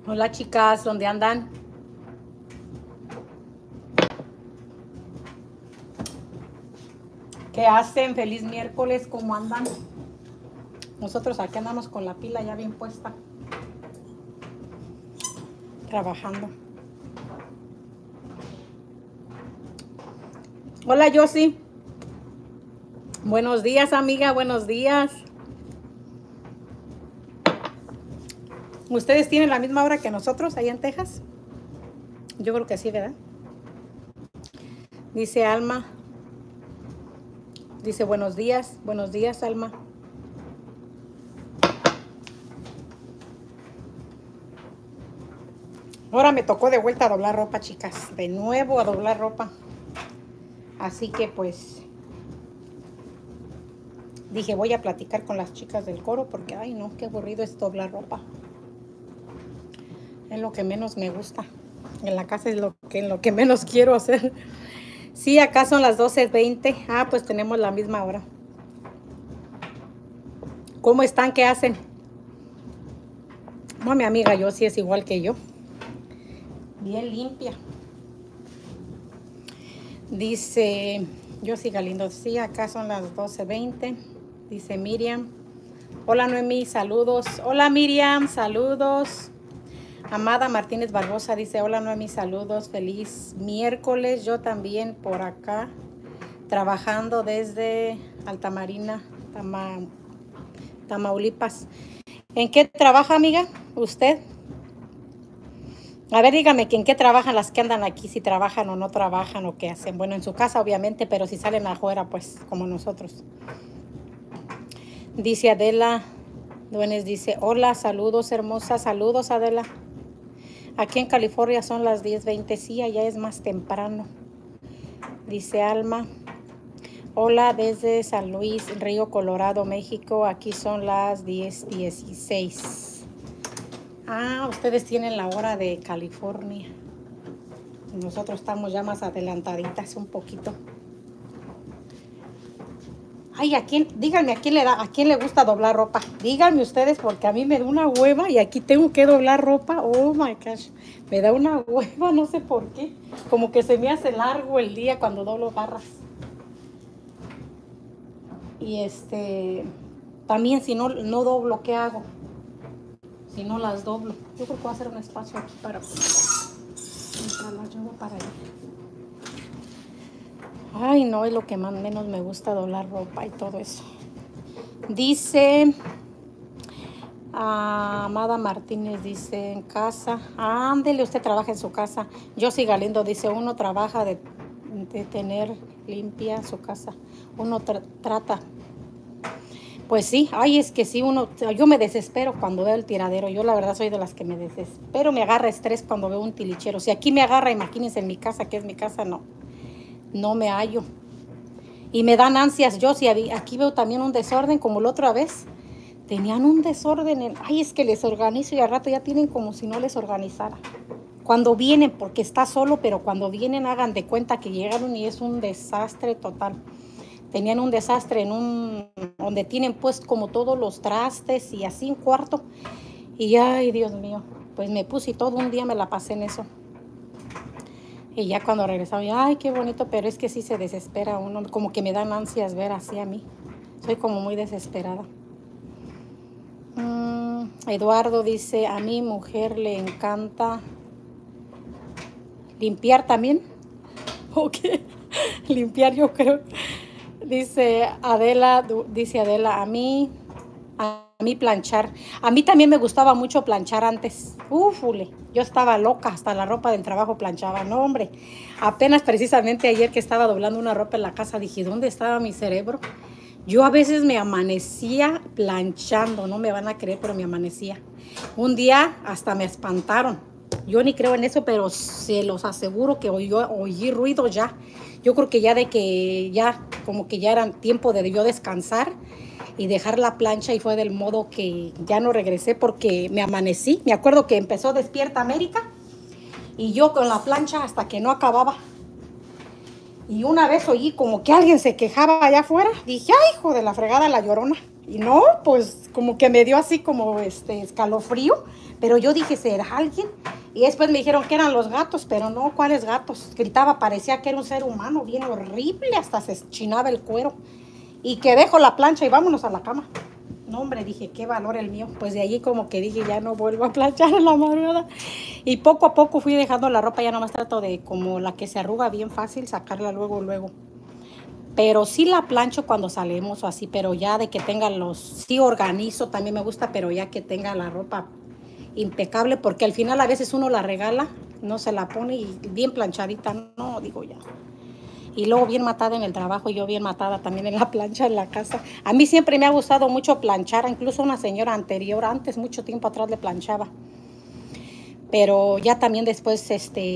Hola chicas, ¿dónde andan? ¿Qué hacen? Feliz miércoles, ¿cómo andan? Nosotros aquí andamos con la pila ya bien puesta, trabajando. Hola Josie. Buenos días, amiga, buenos días. ¿Ustedes tienen la misma hora que nosotros allá en Texas? Yo creo que sí, ¿verdad? Dice Alma. Dice buenos días, Alma. Ahora me tocó de vuelta a doblar ropa, chicas. De nuevo a doblar ropa. Así que pues dije, voy a platicar con las chicas del coro porque, ay no, qué aburrido es doblar ropa. Es lo que menos me gusta. En la casa es lo que menos quiero hacer. Sí, acá son las 12:20. Ah, pues tenemos la misma hora. ¿Cómo están? ¿Qué hacen? No, mi amiga yo sí es igual que yo. Bien limpia. Dice Josie Galindo, sí, acá son las 12:20. Dice Miriam. Hola Noemí, saludos. Hola Miriam, saludos. Amada Martínez Barbosa dice, hola Noemí, saludos. Feliz miércoles. Yo también por acá, trabajando desde Altamarina, Tamaulipas. ¿En qué trabaja, amiga? ¿Usted? A ver, dígame que en qué trabajan las que andan aquí, si trabajan o no trabajan o qué hacen. Bueno, en su casa obviamente, pero si salen afuera, pues como nosotros. Dice Adela Duenes, dice, hola, saludos hermosa, saludos Adela. Aquí en California son las 10:20, sí, allá es más temprano. Dice Alma, hola desde San Luis, Río Colorado, México, aquí son las 10:16. Ah, ustedes tienen la hora de California. Nosotros estamos ya más adelantaditas un poquito. Ay, díganme a quién le gusta doblar ropa. Díganme ustedes porque a mí me da una hueva y aquí tengo que doblar ropa. Oh my gosh, me da una hueva, no sé por qué. Como que se me hace largo el día cuando doblo barras. Y también si no doblo, ¿qué hago? Si no las doblo. Yo creo que voy a hacer un espacio aquí para mientras las llevo para allá. Ay, no, es lo que más menos me gusta, doblar ropa y todo eso. Dice Amada Martínez, dice en casa. Ándele, usted trabaja en su casa. Josie Galindo dice, uno trabaja de tener limpia su casa. Uno trata. Pues sí, ay, es que sí, yo me desespero cuando veo el tiradero. Yo la verdad soy de las que me desespero, me agarra estrés cuando veo un tilichero. Si aquí me agarra, imagínense en mi casa, que es mi casa, no me hallo. Y me dan ansias. Yo sí, aquí veo también un desorden, como la otra vez. Tenían un desorden. Ay, es que les organizo y al rato ya tienen como si no les organizara. Cuando vienen, porque está solo, pero cuando vienen hagan de cuenta que llegaron y es un desastre total. Tenían un desastre donde tienen pues como todos los trastes y así un cuarto. Y ay, Dios mío, pues me puse y todo un día me la pasé en eso. Y ya cuando regresaba, ay, qué bonito, pero es que sí se desespera uno, como que me dan ansias ver así a mí. Soy como muy desesperada. Eduardo dice, a mi mujer le encanta limpiar también. Ok, limpiar yo creo. Dice Adela, a mí planchar. A mí también me gustaba mucho planchar antes. Ufule, yo estaba loca, hasta la ropa del trabajo planchaba. No, hombre, apenas precisamente ayer que estaba doblando una ropa en la casa, dije, ¿dónde estaba mi cerebro? Yo a veces me amanecía planchando, no me van a creer, pero me amanecía. Un día hasta me espantaron. Yo ni creo en eso, pero se los aseguro que oí ruido ya. Yo creo que como que ya era tiempo de yo descansar y dejar la plancha y fue del modo que ya no regresé porque me amanecí. Me acuerdo que empezó Despierta América y yo con la plancha hasta que no acababa. Y una vez oí como que alguien se quejaba allá afuera. Dije, ay, hijo de la fregada, la Llorona. Y no, pues como que me dio así como escalofrío, pero yo dije, ¿será alguien? Y después me dijeron que eran los gatos, pero no, ¿cuáles gatos? Gritaba, parecía que era un ser humano bien horrible, hasta se chinaba el cuero. Y que dejo la plancha y vámonos a la cama. No, hombre, dije, qué valor el mío. Pues de allí como que dije, ya no vuelvo a planchar en la madrugada. Y poco a poco fui dejando la ropa, ya nomás trato de, como la que se arruga bien fácil, sacarla luego, luego. Pero sí la plancho cuando salimos o así, pero ya de que tenga sí organizo, también me gusta, pero ya que tenga la ropa impecable, porque al final a veces uno la regala, no se la pone y bien planchadita, no, digo ya. Y luego bien matada en el trabajo, y yo bien matada también en la plancha en la casa. A mí siempre me ha gustado mucho planchar, incluso una señora anterior, antes, mucho tiempo atrás le planchaba. Pero ya también después,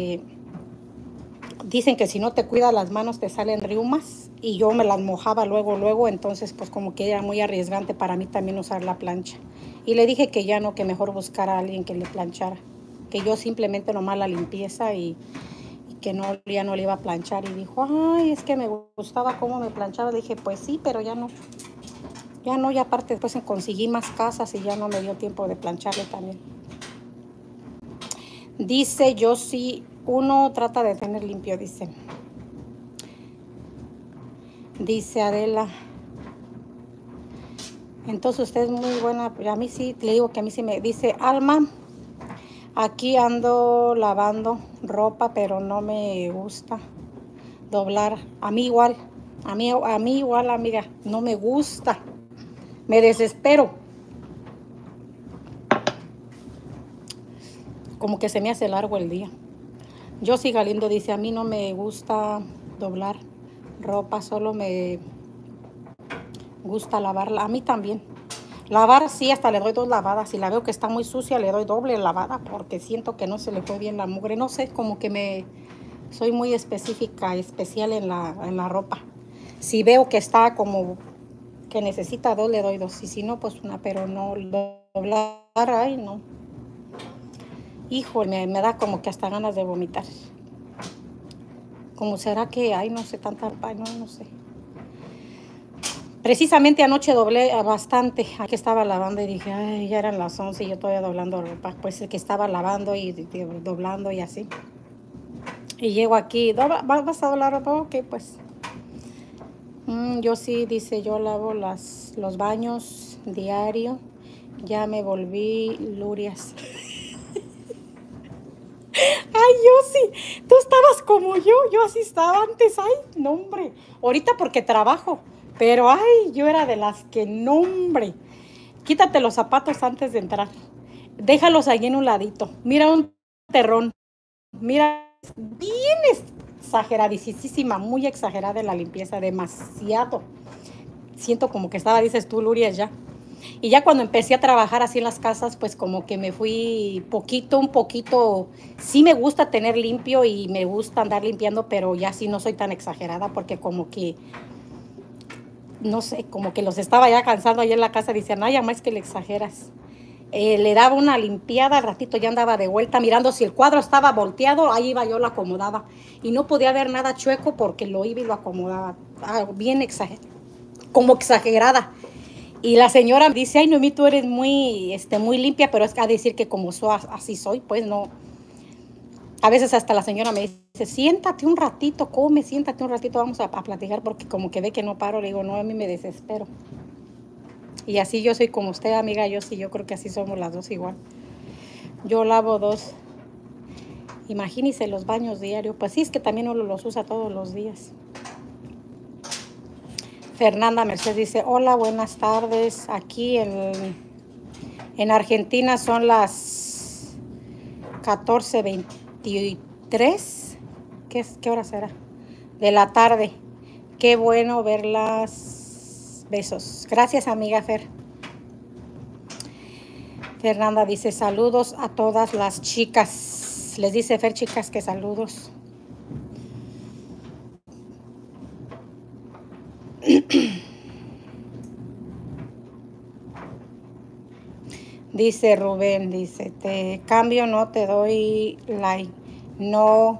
dicen que si no te cuidas las manos te salen riumas, y yo me las mojaba luego, entonces pues como que era muy arriesgante para mí también usar la plancha. Y le dije que ya no, que mejor buscara a alguien que le planchara, que yo simplemente nomás la limpieza y que no, ya no le iba a planchar. Y dijo, ay, es que me gustaba cómo me planchaba. Le dije, pues sí, pero ya no, y aparte después conseguí más casas y ya no me dio tiempo de plancharle también. Dice, yo sí, uno trata de tener limpio, dice Adela. Entonces usted es muy buena, a mí sí, le digo que a mí sí me, dice Alma, aquí ando lavando ropa, pero no me gusta doblar. A mí igual, a mí igual, amiga, no me gusta, me desespero. Como que se me hace largo el día. Yo sí, Galindo dice, a mí no me gusta doblar ropa, solo me gusta lavarla. A mí también. Lavar sí, hasta le doy 2 lavadas. Si la veo que está muy sucia, le doy doble lavada porque siento que no se le fue bien la mugre. No sé, como que soy muy específica, especial en la ropa. Si veo que está como que necesita 2, le doy 2. Y si no, pues una, pero no doblar, ay, no. Híjole, me da como que hasta ganas de vomitar. Como será que, ay, no sé, tanta, ay, no sé. Precisamente anoche doblé bastante. Aquí estaba lavando y dije, ay, ya eran las 11 y yo todavía doblando ropa. Pues que estaba lavando y doblando y así. Y llego aquí, ¿vas a doblar ropa? Ok, pues. Yo sí, dice, yo lavo los baños diario. Ya me volví lurias. Ay, yo sí, tú estabas como yo así estaba antes, ay, no, hombre. Ahorita porque trabajo, pero ay, yo era de las que, no, hombre. Quítate los zapatos antes de entrar. Déjalos ahí en un ladito. Mira un terrón. Mira, bien exageradísima, muy exagerada en la limpieza, demasiado. Siento como que estaba, dices tú, Luria, ya. Y ya cuando empecé a trabajar así en las casas, pues como que me fui un poquito, sí me gusta tener limpio y me gusta andar limpiando, pero ya sí no soy tan exagerada porque como que, no sé, como que los estaba ya cansando ahí en la casa, decían, ay, más que le exageras. Le daba una limpiada, al ratito ya andaba de vuelta mirando si el cuadro estaba volteado, ahí iba yo, lo acomodaba. Y no podía ver nada chueco porque lo iba y lo acomodaba. Bien exagerada, como exagerada. Y la señora me dice, ay, Noemí, tú eres muy limpia, pero es a decir que como así soy, pues no. A veces hasta la señora me dice, siéntate un ratito, come, siéntate un ratito, vamos a platicar, porque como que ve que no paro, le digo, no, a mí me desespero. Y así yo soy como usted, amiga, yo creo que así somos las dos igual. Yo lavo 2. Imagínese los baños diarios, pues sí, es que también uno los usa todos los días. Fernanda Mercedes dice, hola, buenas tardes. Aquí en Argentina son las 14:23. ¿Qué hora será? De la tarde. Qué bueno verlas. Besos. Gracias, amiga Fer. Fernanda dice, saludos a todas las chicas. Les dice Fer, chicas, que saludos. Dice Rubén, dice, te cambio, no te doy like. No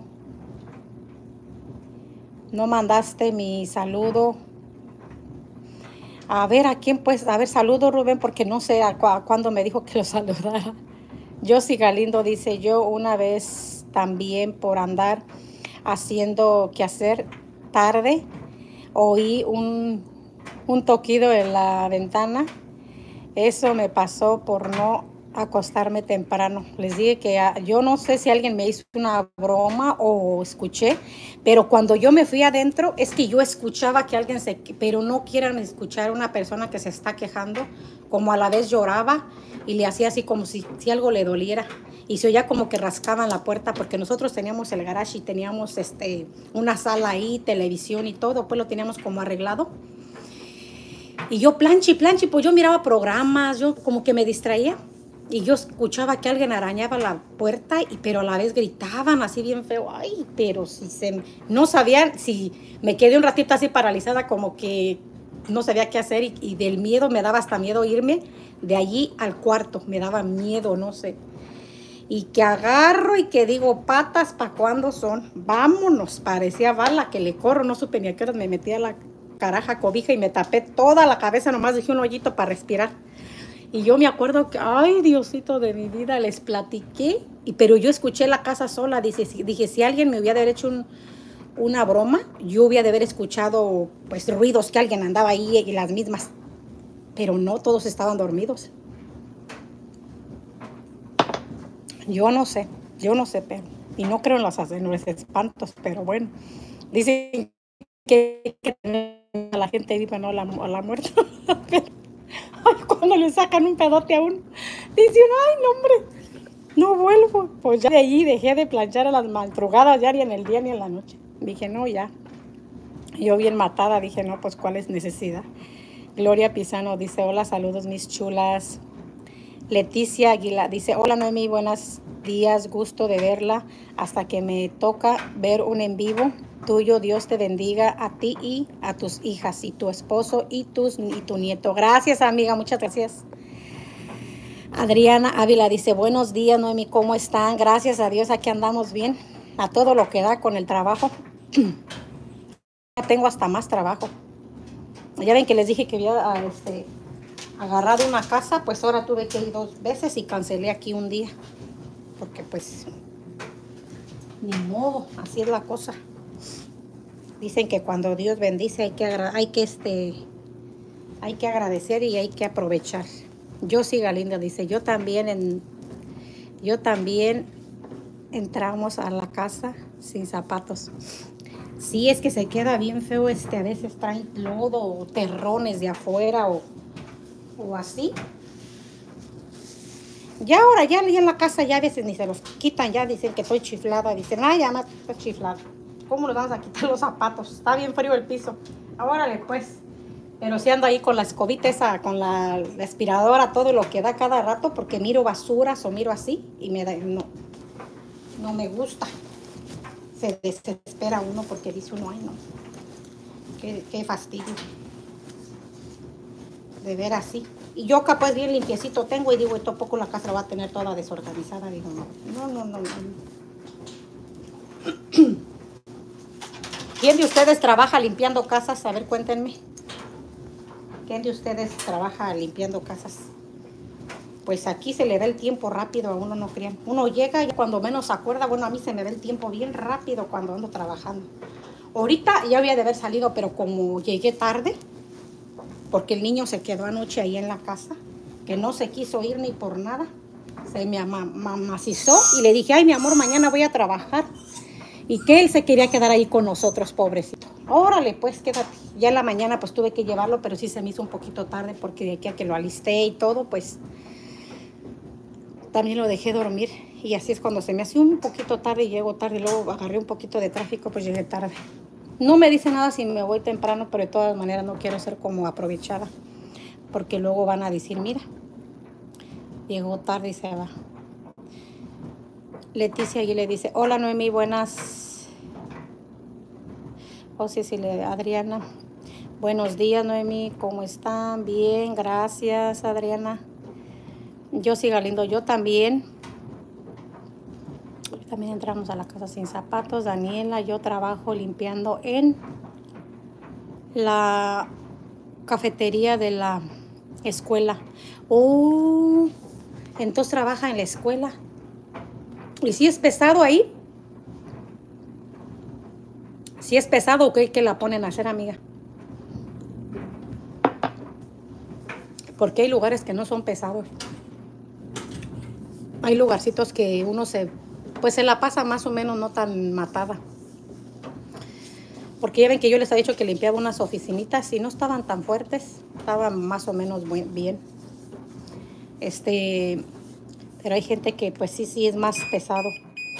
mandaste mi saludo. A ver, ¿a quién pues? A ver, saludo Rubén, porque no sé a cuándo me dijo que lo saludara. Josie Galindo dice, yo una vez también por andar haciendo quehacer tarde, oí un toquido en la ventana. Eso me pasó por no acostarme temprano. Les dije que yo no sé si alguien me hizo una broma o escuché, pero cuando yo me fui adentro es que yo escuchaba que alguien pero no quieran escuchar una persona que se está quejando, como a la vez lloraba y le hacía así como si algo le doliera. Y se oía como que rascaban la puerta, porque nosotros teníamos el garage y teníamos una sala ahí, televisión y todo, pues lo teníamos como arreglado. Y yo planche y planche, pues yo miraba programas, yo como que me distraía. Y yo escuchaba que alguien arañaba la puerta, pero a la vez gritaban así bien feo. Ay, pero no sabía, si me quedé un ratito así paralizada, como que no sabía qué hacer. Y del miedo, me daba hasta miedo irme de allí al cuarto. Me daba miedo, no sé. Y que agarro y que digo, patas, ¿para cuándo son? Vámonos, parecía bala que le corro. No supe ni a qué horas me metí a la caraja cobija y me tapé toda la cabeza, nomás dejé un hoyito para respirar. Y yo me acuerdo que, ay, Diosito de mi vida, les platiqué, pero yo escuché la casa sola. Dije, si alguien me hubiera hecho una broma, yo hubiera de haber escuchado pues ruidos que alguien andaba ahí y las mismas. Pero no, todos estaban dormidos. Yo no sé, pero, y no creo en los espantos, pero bueno, dicen que a la gente viva, no a la muerte. Cuando le sacan un pedote a uno, dicen, ay, no, hombre, no vuelvo. Pues ya de allí dejé de planchar a las madrugadas, ya ni en el día ni en la noche. Dije, no, ya. Yo bien matada, dije, no, pues cuál es necesidad. Gloria Pisano dice, hola, saludos mis chulas. Leticia Aguilar dice, hola Noemi, buenos días, gusto de verla. Hasta que me toca ver un en vivo tuyo, Dios te bendiga a ti y a tus hijas y tu esposo y tu nieto. Gracias, amiga, muchas gracias. Adriana Ávila dice, buenos días Noemi, ¿cómo están? Gracias a Dios, aquí andamos bien, a todo lo que da con el trabajo. Tengo hasta más trabajo. Ya ven que les dije que había agarrado una casa, pues ahora tuve que ir 2 veces y cancelé aquí un día, porque pues ni modo, así es la cosa. Dicen que cuando Dios bendice hay que agradecer y hay que aprovechar. Josie Galindo dice, yo también entramos a la casa sin zapatos. Sí, es que se queda bien feo, a veces traen lodo o terrones de afuera o así. Ya ahora, ya en la casa ya a veces ni se los quitan, ya dicen que estoy chiflada, dicen, ay, ya más estoy chiflada. ¿Cómo nos vamos a quitar los zapatos? Está bien frío el piso. Órale pues. Pero sí ando ahí con la escobita esa, con la aspiradora, todo lo que da cada rato, porque miro basuras o miro así y no me gusta. Se desespera uno porque dice uno, ay no, qué fastidio de ver así. Y yo capaz bien limpiecito tengo y digo, y tampoco la casa la va a tener toda desorganizada. Digo, no. ¿Quién de ustedes trabaja limpiando casas? A ver, cuéntenme. ¿Quién de ustedes trabaja limpiando casas? Pues aquí se le da el tiempo rápido a uno, no crean. Uno llega y cuando menos se acuerda, bueno, a mí se me da el tiempo bien rápido cuando ando trabajando. Ahorita ya había de haber salido, pero como llegué tarde, porque el niño se quedó anoche ahí en la casa, que no se quiso ir ni por nada, se me amacizó y le dije, ay, mi amor, mañana voy a trabajar. Y que él se quería quedar ahí con nosotros, pobrecito. Órale, pues, quédate. Ya en la mañana, pues, tuve que llevarlo, pero sí se me hizo un poquito tarde, porque de aquí a que lo alisté y todo, pues, también lo dejé dormir. Y así es cuando se me hace un poquito tarde y llego tarde. Luego agarré un poquito de tráfico, pues llegué tarde. No me dice nada si me voy temprano, pero de todas maneras no quiero ser como aprovechada, porque luego van a decir, mira, llegó tarde y se va. Leticia y le dice, hola Noemi, buenas. Oh, sí, Adriana. Buenos días Noemi, ¿cómo están? Bien, gracias Adriana. Josie Galindo, yo también. También entramos a la casa sin zapatos. Daniela, yo trabajo limpiando en la cafetería de la escuela. Oh, entonces trabaja en la escuela. ¿Y si es pesado ahí? Si es pesado, ¿qué la ponen a hacer, amiga? Porque hay lugares que no son pesados. Hay lugarcitos que uno pues se la pasa más o menos no tan matada. Porque ya ven que yo les he dicho que limpiaba unas oficinitas y no estaban tan fuertes. Estaban más o menos bien. Pero hay gente que pues sí es más pesado.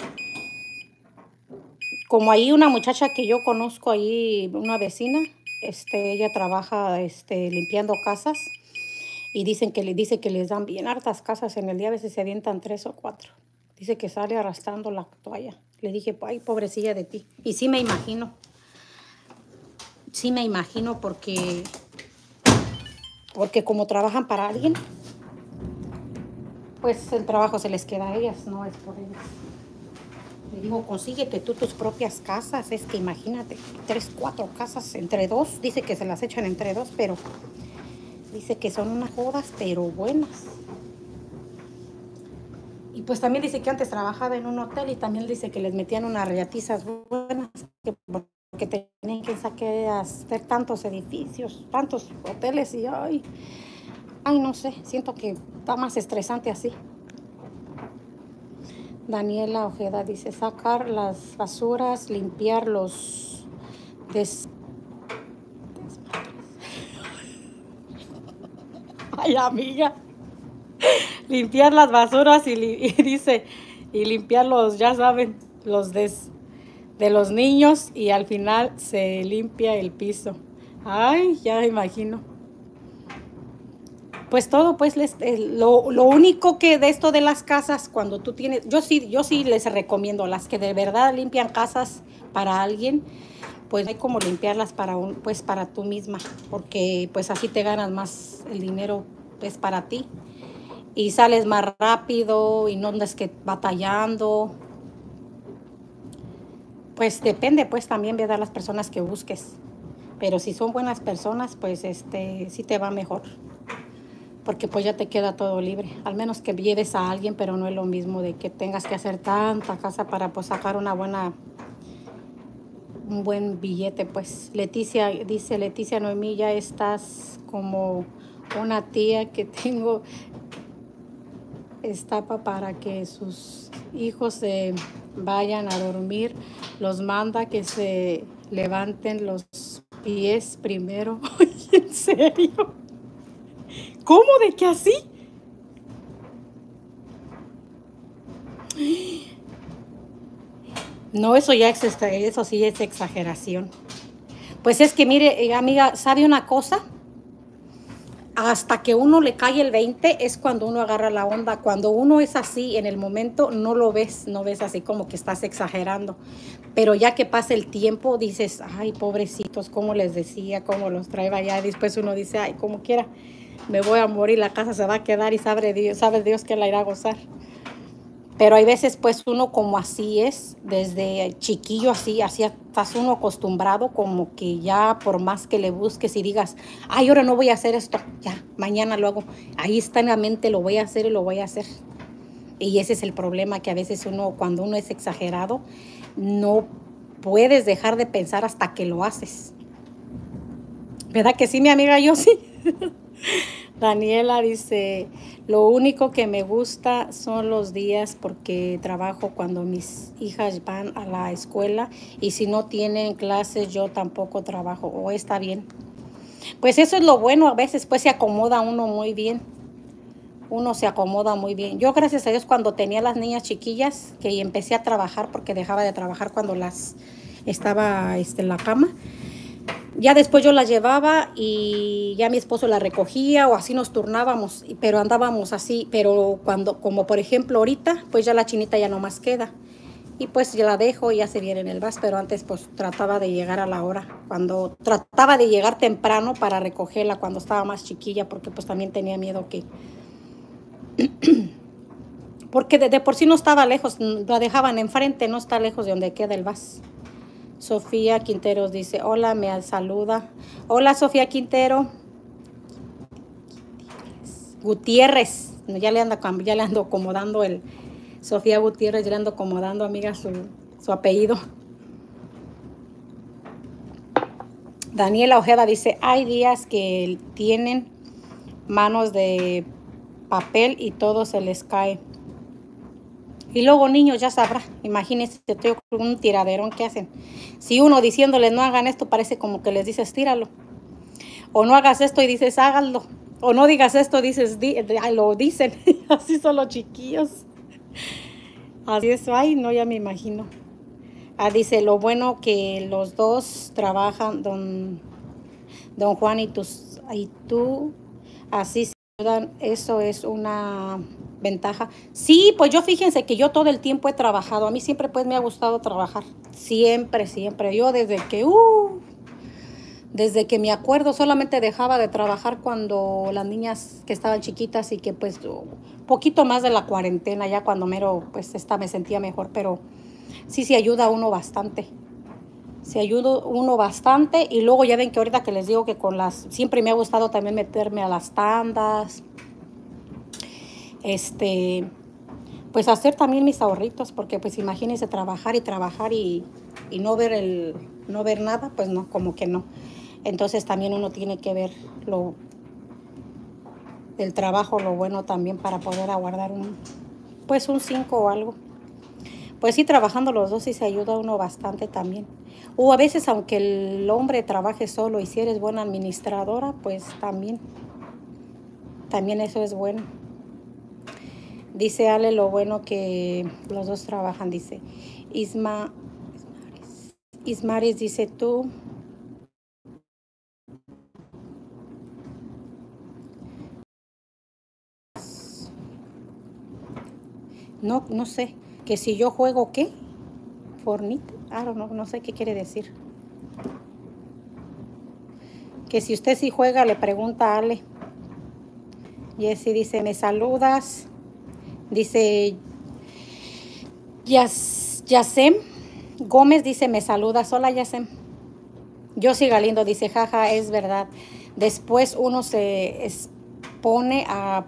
Como ahí una muchacha que yo conozco ahí, una vecina, ella trabaja limpiando casas y dice que les dan bien hartas casas en el día, a veces se avientan 3 o 4. Dice que sale arrastrando la toalla. Le dije, ay, pobrecilla de ti. Y sí me imagino. Sí me imagino porque como trabajan para alguien, pues el trabajo se les queda a ellas, no es por ellas. Le digo, consíguete tú tus propias casas. Es que imagínate, 3, 4 casas entre 2. Dice que se las echan entre 2, pero dice que son unas jodas, pero buenas. Y pues también dice que antes trabajaba en un hotel y también dice que les metían unas riatizas buenas, porque tenían que hacer tantos edificios, tantos hoteles y ay, no sé, siento que está más estresante así. Daniela Ojeda dice, sacar las basuras, limpiar los Ay, amiga. Limpiar las basuras y dice, y limpiar los, ya saben, los de los niños y al final se limpia el piso. Ay, ya me imagino. Pues todo, pues lo único que de esto de las casas, cuando tú tienes, yo sí les recomiendo, las que de verdad limpian casas para alguien, pues hay como limpiarlas pues para tú misma, porque pues así te ganas más el dinero pues para ti y sales más rápido y no andas que batallando. Pues depende pues también de las personas que busques, pero si son buenas personas, pues sí te va mejor. Porque pues ya te queda todo libre, al menos que lleves a alguien, pero no es lo mismo de que tengas que hacer tanta casa para pues sacar un buen billete. Pues Leticia, dice Leticia Noemí, ya estás como una tía que tengo estapa para que sus hijos se vayan a dormir, los manda que se levanten los pies primero. ¿En serio? ¿Cómo de que así? No, eso sí es exageración. Pues es que mire, amiga, ¿sabe una cosa? Hasta que uno le cae el 20 es cuando uno agarra la onda. Cuando uno es así en el momento, no ves así como que estás exagerando. Pero ya que pasa el tiempo, dices, ay, pobrecitos, como les decía, cómo los trae allá. Después uno dice, ay, como quiera, me voy a morir, la casa se va a quedar y sabe Dios que la irá a gozar. Pero hay veces pues uno como así es, desde chiquillo así estás uno acostumbrado, como que ya por más que le busques y digas, ay, ahora no voy a hacer esto, ya, mañana lo hago. Ahí está en la mente, lo voy a hacer y lo voy a hacer. Y ese es el problema, que a veces cuando uno es exagerado, no puedes dejar de pensar hasta que lo haces. ¿Verdad que sí, mi amiga? Yo sí. Daniela dice, lo único que me gusta son los días porque trabajo cuando mis hijas van a la escuela y si no tienen clases yo tampoco trabajo. O está bien. Pues eso es lo bueno, a veces pues se acomoda uno muy bien. Uno se acomoda muy bien. Yo gracias a Dios cuando tenía las niñas chiquillas que empecé a trabajar porque dejaba de trabajar cuando las estaba en la cama. Ya después yo la llevaba y ya mi esposo la recogía o así nos turnábamos, pero andábamos así. Pero como por ejemplo ahorita, pues ya la chinita ya no más queda. Y pues ya la dejo y ya se viene en el bus, pero antes pues trataba de llegar a la hora. Trataba de llegar temprano para recogerla cuando estaba más chiquilla, porque pues también tenía miedo que... porque de por sí no estaba lejos, la dejaban enfrente, no está lejos de donde queda el bus. Sofía Quinteros dice, hola, me saluda. Hola, Sofía Quintero. Gutiérrez. Ya le ando acomodando el... Sofía Gutiérrez, ya le ando acomodando, amiga, su apellido. Daniela Ojeda dice, hay días que tienen manos de papel y todo se les cae. Y luego niños, ya sabrá, imagínense un tiraderón que hacen. Si uno diciéndoles no hagan esto, parece como que les dices tíralo. O no hagas esto y dices háganlo. O no digas esto, dices lo dicen. Así son los chiquillos. Así es, ay, no, ya me imagino. Dice, lo bueno que los dos trabajan, don Juan y tú, así se ayudan, eso es una ventaja. Sí, pues yo fíjense que yo todo el tiempo he trabajado, a mí siempre pues me ha gustado trabajar, siempre, yo desde que me acuerdo solamente dejaba de trabajar cuando las niñas que estaban chiquitas y que pues poquito más de la cuarentena, ya cuando pues me sentía mejor, pero sí ayuda a uno bastante. Se ayuda uno bastante y luego ya ven que ahorita que les digo que siempre me ha gustado también meterme a las tandas, pues hacer también mis ahorritos, porque pues imagínense trabajar y no ver nada, pues no, como que no. Entonces también uno tiene que ver del trabajo, lo bueno también para poder aguardar un 5 o algo. Pues sí, trabajando los dos sí se ayuda uno bastante también. O a veces, aunque el hombre trabaje solo y si eres buena administradora, pues también eso es bueno. Dice Ale, lo bueno que los dos trabajan, dice. Ismaris dice tú. No sé, que si yo juego, ¿qué? Fornite, no sé qué quiere decir. Que si usted sí juega, le pregunta a Ale. Jessy dice, ¿me saludas? Dice, Yasem Gómez dice, ¿me saludas? Hola, Yasem. Yossi Galindo dice, jaja, es verdad. Después uno se pone a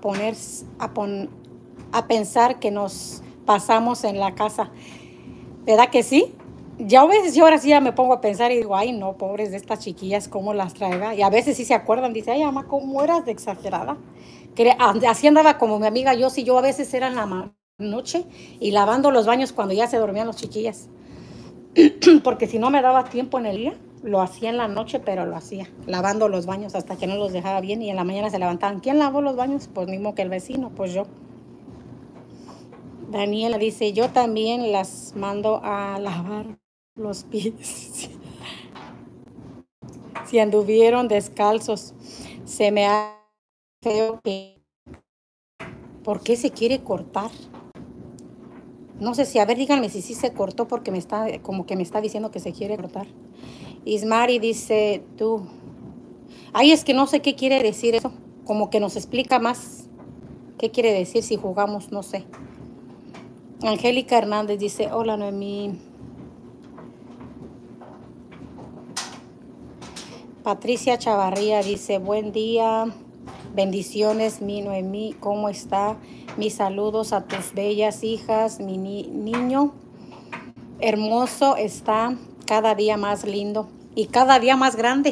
pensar que nos pasamos en la casa. ¿Verdad que sí? Ya a veces yo ahora sí ya me pongo a pensar y digo, ay no, pobres de estas chiquillas, ¿cómo las traiga? Y a veces sí se acuerdan, dice, ay mamá, ¿cómo eras de exagerada? Así andaba como mi amiga yo a veces era en la noche y lavando los baños cuando ya se dormían los chiquillas. Porque si no me daba tiempo en el día, lo hacía en la noche, pero lo hacía, lavando los baños hasta que no los dejaba bien y en la mañana se levantaban. ¿Quién lavó los baños? Pues mismo que el vecino, pues yo. Daniela dice, yo también las mando a lavar los pies. Si anduvieron descalzos, se me hace feo que... ¿Por qué se quiere cortar? No sé si, a ver, díganme si sí se cortó porque como que me está diciendo que se quiere cortar. Ismari dice, tú. Ay, es que no sé qué quiere decir eso. Como que nos explica más qué quiere decir si jugamos, no sé. Angélica Hernández dice, hola Noemí. Patricia Chavarría dice, buen día, bendiciones mi Noemí, ¿cómo está? Mis saludos a tus bellas hijas, mi niño hermoso está cada día más lindo y cada día más grande.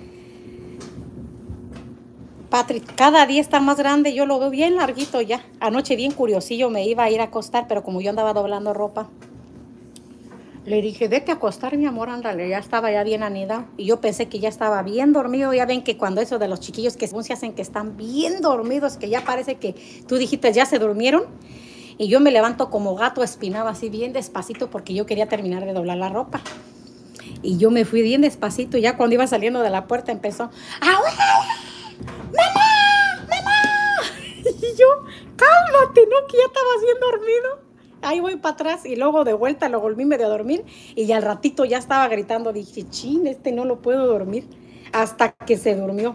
Patrick, cada día está más grande, yo lo veo bien larguito ya. Anoche bien curiosillo me iba a ir a acostar, pero como yo andaba doblando ropa, le dije, vete a acostar, mi amor, ándale, ya estaba ya bien anidado. Y yo pensé que ya estaba bien dormido. Ya ven que cuando eso de los chiquillos que se hacen que están bien dormidos, que ya parece que tú dijiste, ya se durmieron. Y yo me levanto como gato espinado, así bien despacito, porque yo quería terminar de doblar la ropa. Y yo me fui bien despacito, y ya cuando iba saliendo de la puerta empezó, ¡abuela! ¡Mamá! ¡Mamá! Y yo, cálmate, ¿no? Que ya estaba bien dormido. Ahí voy para atrás y luego de vuelta lo volví medio a dormir y al ratito ya estaba gritando. Dije, chin, no lo puedo dormir. Hasta que se durmió.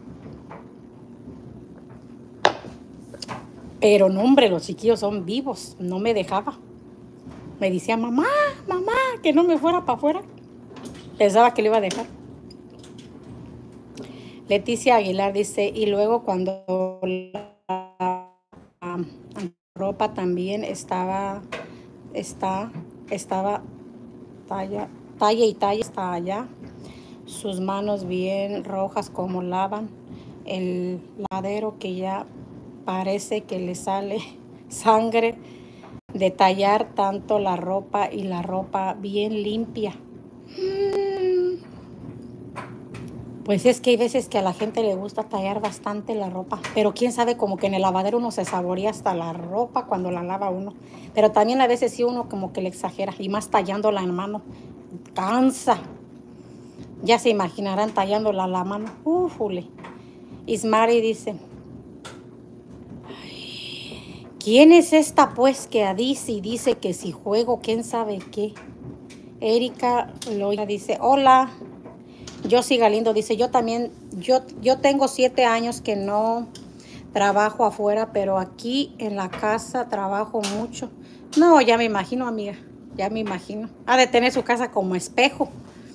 Pero no, hombre, los chiquillos son vivos. No me dejaba. Me decía, mamá, mamá, que no me fuera para afuera. Pensaba que le iba a dejar. Leticia Aguilar dice, y luego cuando la ropa también estaba talla, talla y talla hasta allá. Sus manos bien rojas como lavan. El lavadero que ya parece que le sale sangre de tallar tanto la ropa y la ropa bien limpia. Pues es que hay veces que a la gente le gusta tallar bastante la ropa, pero quién sabe, como que en el lavadero uno se saborea hasta la ropa cuando la lava uno. Pero también a veces sí uno como que le exagera, y más tallándola en mano, cansa. Ya se imaginarán tallándola a la mano. Ufule. Ismari dice, ¿quién es esta pues que dice y dice que si juego quién sabe qué? Erika Loya dice, hola. Josie Galindo dice, yo también, yo tengo 7 años que no trabajo afuera, pero aquí en la casa trabajo mucho. No, ya me imagino, amiga, ya me imagino. Ha de tener su casa como espejo.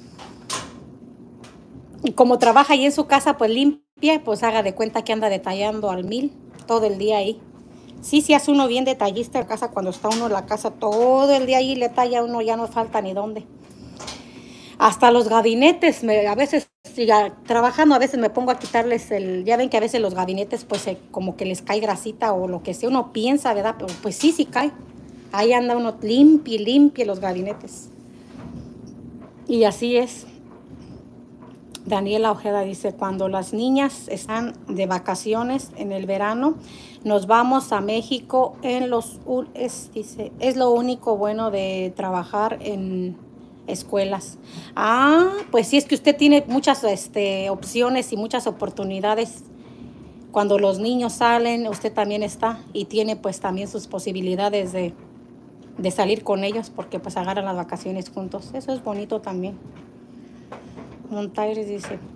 Y como trabaja ahí en su casa, pues limpia, pues haga de cuenta que anda detallando al 1000 todo el día ahí. Sí, sí hace uno bien detallista en casa cuando está uno en la casa todo el día ahí, le talla uno, ya no falta ni dónde. Hasta los gabinetes, a veces, trabajando, a veces me pongo a quitarles ya ven que a veces los gabinetes, pues como que les cae grasita o lo que sea, uno piensa, ¿verdad? Pero pues sí, sí cae. Ahí anda uno limpie los gabinetes. Y así es. Daniela Ojeda dice, cuando las niñas están de vacaciones en el verano, nos vamos a México dice, es lo único bueno de trabajar en escuelas. Ah, pues sí, es que usted tiene muchas opciones y muchas oportunidades. Cuando los niños salen, usted también está y tiene pues también sus posibilidades de salir con ellos porque pues agarran las vacaciones juntos. Eso es bonito también. Montaires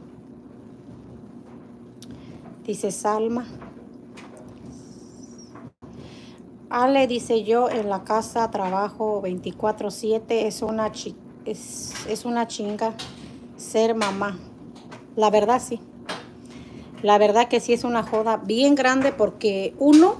dice Salma. Ale dice, yo en la casa trabajo 24/7, es una chinga ser mamá. La verdad sí. La verdad que sí es una joda bien grande porque uno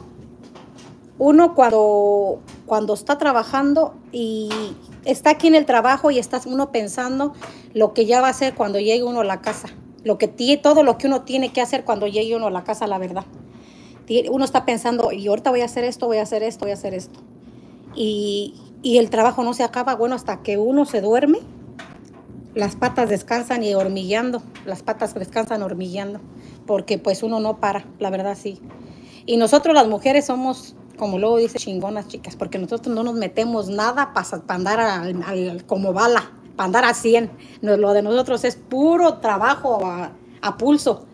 cuando está trabajando y está aquí en el trabajo y está uno pensando lo que ya va a hacer cuando llegue uno a la casa. Todo lo que uno tiene que hacer cuando llegue uno a la casa, la verdad. Uno está pensando, y ahorita voy a hacer esto, voy a hacer esto, voy a hacer esto. Y el trabajo no se acaba, bueno, hasta que uno se duerme, las patas descansan y hormigueando, las patas descansan hormigueando, porque pues uno no para, la verdad sí. Y nosotros las mujeres somos, como luego dice, chingonas, chicas, porque nosotros no nos metemos nada para andar como bala, para andar a 100. Lo de nosotros es puro trabajo a pulso.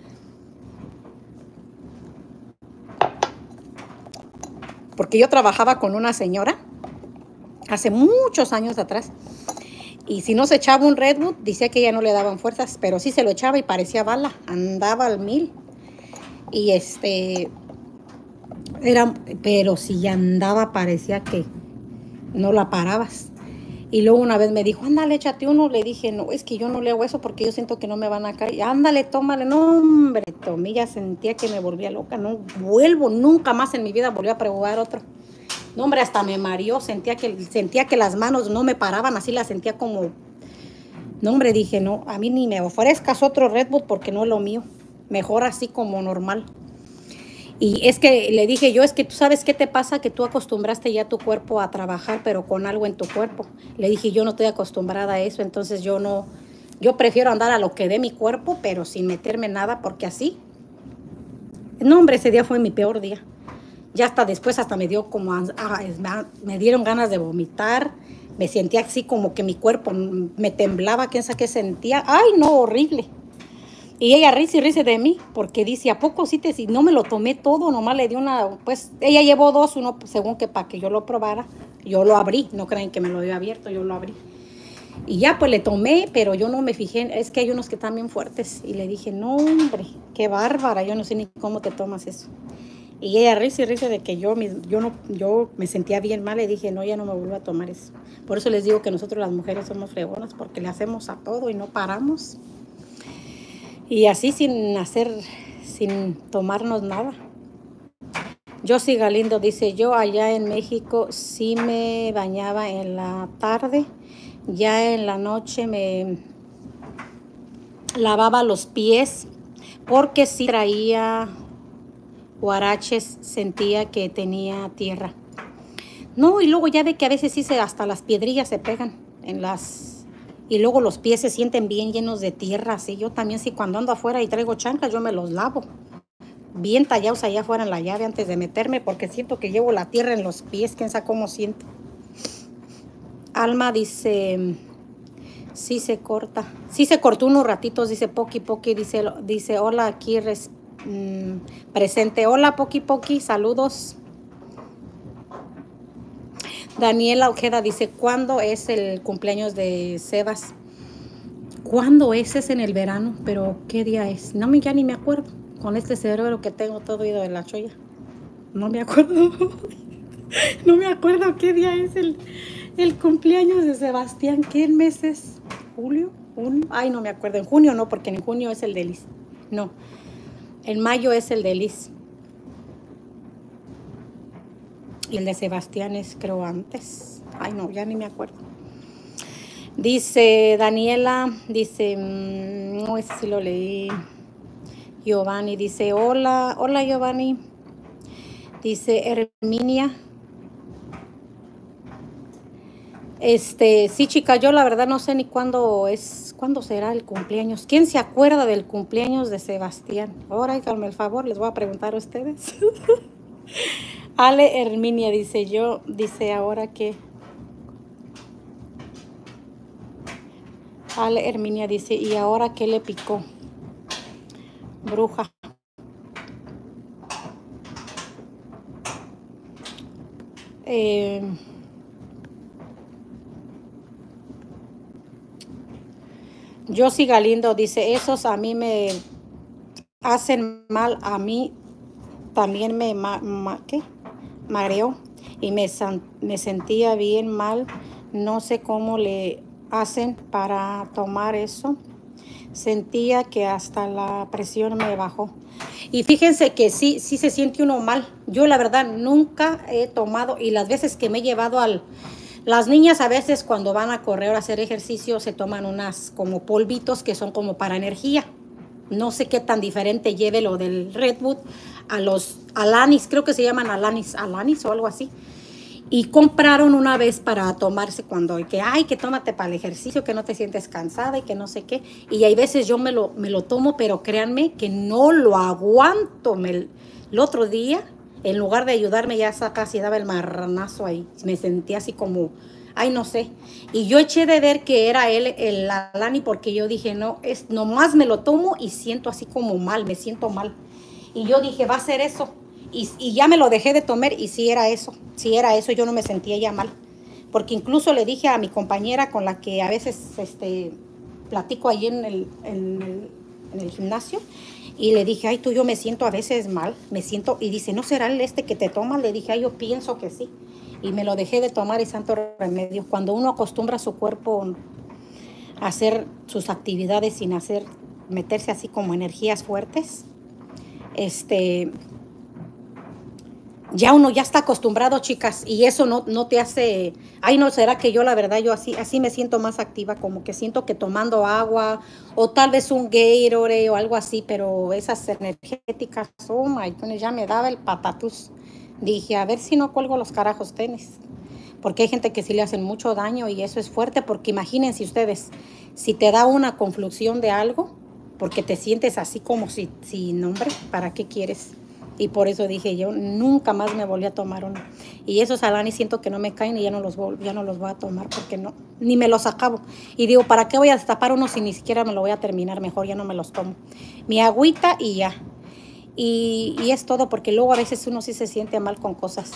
Porque yo trabajaba con una señora hace muchos años atrás. Y si no se echaba un Redwood, decía que ella no le daban fuerzas, pero sí se lo echaba y parecía bala, andaba al 1000. Y pero si andaba, parecía que no la parabas. Y luego una vez me dijo, ándale, échate uno. Le dije, no, es que yo no le hago eso porque yo siento que no me van a caer. Ándale, tómale. No, hombre, tomé, ya sentía que me volvía loca. No vuelvo, nunca más en mi vida volví a probar otro. No, hombre, hasta me mareó. Sentía que las manos no me paraban, así las sentía como... No, hombre, dije, no, a mí ni me ofrezcas otro Red Bull porque no es lo mío. Mejor así como normal. Y es que le dije yo, es que tú sabes qué te pasa, que tú acostumbraste ya tu cuerpo a trabajar, pero con algo en tu cuerpo. Le dije, yo no estoy acostumbrada a eso, entonces yo prefiero andar a lo que dé mi cuerpo, pero sin meterme nada, porque así. No, hombre, ese día fue mi peor día. Ya hasta después hasta me dio me dieron ganas de vomitar. Me sentía así como que mi cuerpo me temblaba, quién sabe qué sentía. Ay, no, horrible. Y ella risa de mí, porque dice, ¿a poco sí si no me lo tomé todo? Nomás le di pues ella llevó 2, uno según que para que yo lo probara. Yo lo abrí, no creen que me lo había abierto, yo lo abrí. Y ya pues le tomé, pero yo no me fijé, es que hay unos que están bien fuertes. Y le dije, no hombre, qué bárbara, yo no sé ni cómo te tomas eso. Y ella risa de que yo me sentía bien mal, le dije, no, ya no me vuelvo a tomar eso. Por eso les digo que nosotros las mujeres somos fregonas, porque le hacemos a todo y no paramos. Y así sin tomarnos nada. Josie Galindo dice, yo allá en México sí me bañaba en la tarde, ya en la noche me lavaba los pies porque sí traía huaraches, sentía que tenía tierra. No, y luego ya ve que a veces sí hasta las piedrillas se pegan en las... Y luego los pies se sienten bien llenos de tierra, así. Yo también sí cuando ando afuera y traigo chanclas, yo me los lavo. Bien tallados allá afuera en la llave antes de meterme porque siento que llevo la tierra en los pies, quién sabe cómo siento. Alma dice, sí se corta. Sí se cortó unos ratitos, dice Poki Poki, dice hola aquí presente. Hola Poki Poki, saludos. Daniela Ojeda dice, ¿cuándo es el cumpleaños de Sebas? ¿Cuándo es? Es en el verano, pero ¿qué día es? No, ya ni me acuerdo. Con este cerebro que tengo todo ido de la cholla. No me acuerdo. No me acuerdo qué día es el cumpleaños de Sebastián. ¿Qué mes es? ¿Julio? ¿Junio? Ay, no me acuerdo. En junio no, porque en junio es el de Liz. No, en mayo es el de Liz. Y el de Sebastián es, creo, antes. Ay, no, ya ni me acuerdo. Dice Daniela, dice, no, ese sí lo leí. Giovanni dice, hola Giovanni. Dice Herminia. Sí, chica, yo la verdad no sé ni cuándo será el cumpleaños. ¿Quién se acuerda del cumpleaños de Sebastián? Ahora, háganme el favor, les voy a preguntar a ustedes. Ale Herminia dice ahora que. Ale Herminia dice, ¿y ahora qué le picó? Bruja. Josie Galindo dice, esos a mí me hacen mal, a mí también me mareó y me sentía bien mal. No sé cómo le hacen para tomar eso. Sentía que hasta la presión me bajó. Y fíjense que sí se siente uno mal. Yo la verdad nunca he tomado, y las veces que me he llevado las niñas a veces cuando van a correr o a hacer ejercicio se toman unas como polvitos que son como para energía. No sé qué tan diferente lleve lo del Redwood a los Alanis, creo que se llaman Alanis o algo así. Y compraron una vez para tomarse cuando, que tómate para el ejercicio, que no te sientes cansada y que no sé qué. Y hay veces yo me lo tomo, pero créanme que no lo aguanto. El otro día, en lugar de ayudarme, ya casi daba el marranazo ahí. Me sentía así como, ay, no sé. Y yo eché de ver que era él, el Alani, porque yo dije, no, nomás me lo tomo y siento así como mal, me siento mal. Y yo dije, va a ser eso. Y ya me lo dejé de tomar y sí era eso, yo no me sentía ya mal. Porque incluso le dije a mi compañera con la que a veces platico ahí en el gimnasio, y le dije, ay, yo me siento a veces mal, y dice, ¿no será el que te tomas? Le dije, ay, yo pienso que sí. Y me lo dejé de tomar y santo remedio. Cuando uno acostumbra a su cuerpo a hacer sus actividades sin meterse así como energías fuertes, ya uno ya está acostumbrado, chicas, y eso no te hace, ay, no, será que yo la verdad, yo así me siento más activa, como que siento que tomando agua, o tal vez un Gatorade o algo así, pero esas energéticas, oh my goodness, ya me daba el patatús. Dije, a ver si no cuelgo los carajos tenis, porque hay gente que sí le hacen mucho daño y eso es fuerte, porque imagínense ustedes, si te da una confusión de algo, porque te sientes así como sin hombre, ¿para qué quieres? Y por eso dije, yo nunca más me volví a tomar uno. Y esos Alani siento que no me caen y ya no los voy a tomar porque no, ni me los acabo. Y digo, ¿para qué voy a destapar uno si ni siquiera me lo voy a terminar? Mejor ya no me los tomo. Mi agüita y ya. Y es todo, porque luego a veces uno sí se siente mal con cosas.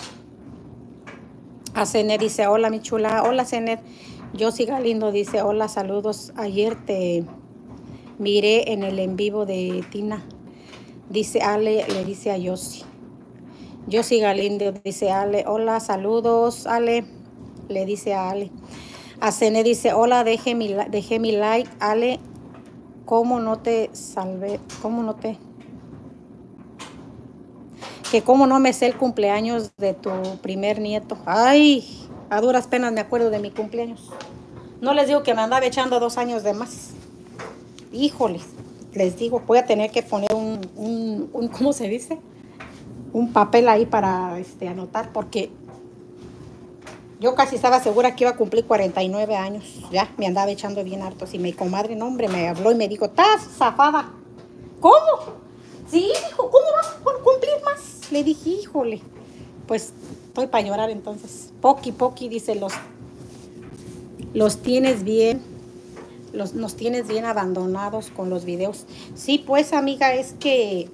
A Zenet dice, hola mi chula. Hola Zenet. Josie Galindo dice, hola, saludos. Ayer te miré en el en vivo de Tina. Dice Ale, le dice a Josie. Josie Galindo dice Ale, hola, saludos, Ale. Le dice a Ale. A Cene dice, hola, dejé mi like, Ale. ¿Cómo no te salvé? ¿Cómo no te? que cómo no me sé el cumpleaños de tu primer nieto. Ay, a duras penas me acuerdo de mi cumpleaños. No les digo que me andaba echando 2 años de más. Híjoles, les digo, voy a tener que poner un ¿cómo se dice? Un papel ahí para anotar, porque yo casi estaba segura que iba a cumplir 49 años. Ya, me andaba echando bien harto. Y mi comadre, no, hombre, me habló y me dijo, ¿estás zafada? ¿Cómo? Sí, dijo, ¿cómo vas a cumplir más? Le dije, híjole, pues estoy para llorar entonces. Poqui, poqui, dice, los tienes bien, nos tienes bien abandonados con los videos. Sí, pues, amiga, es que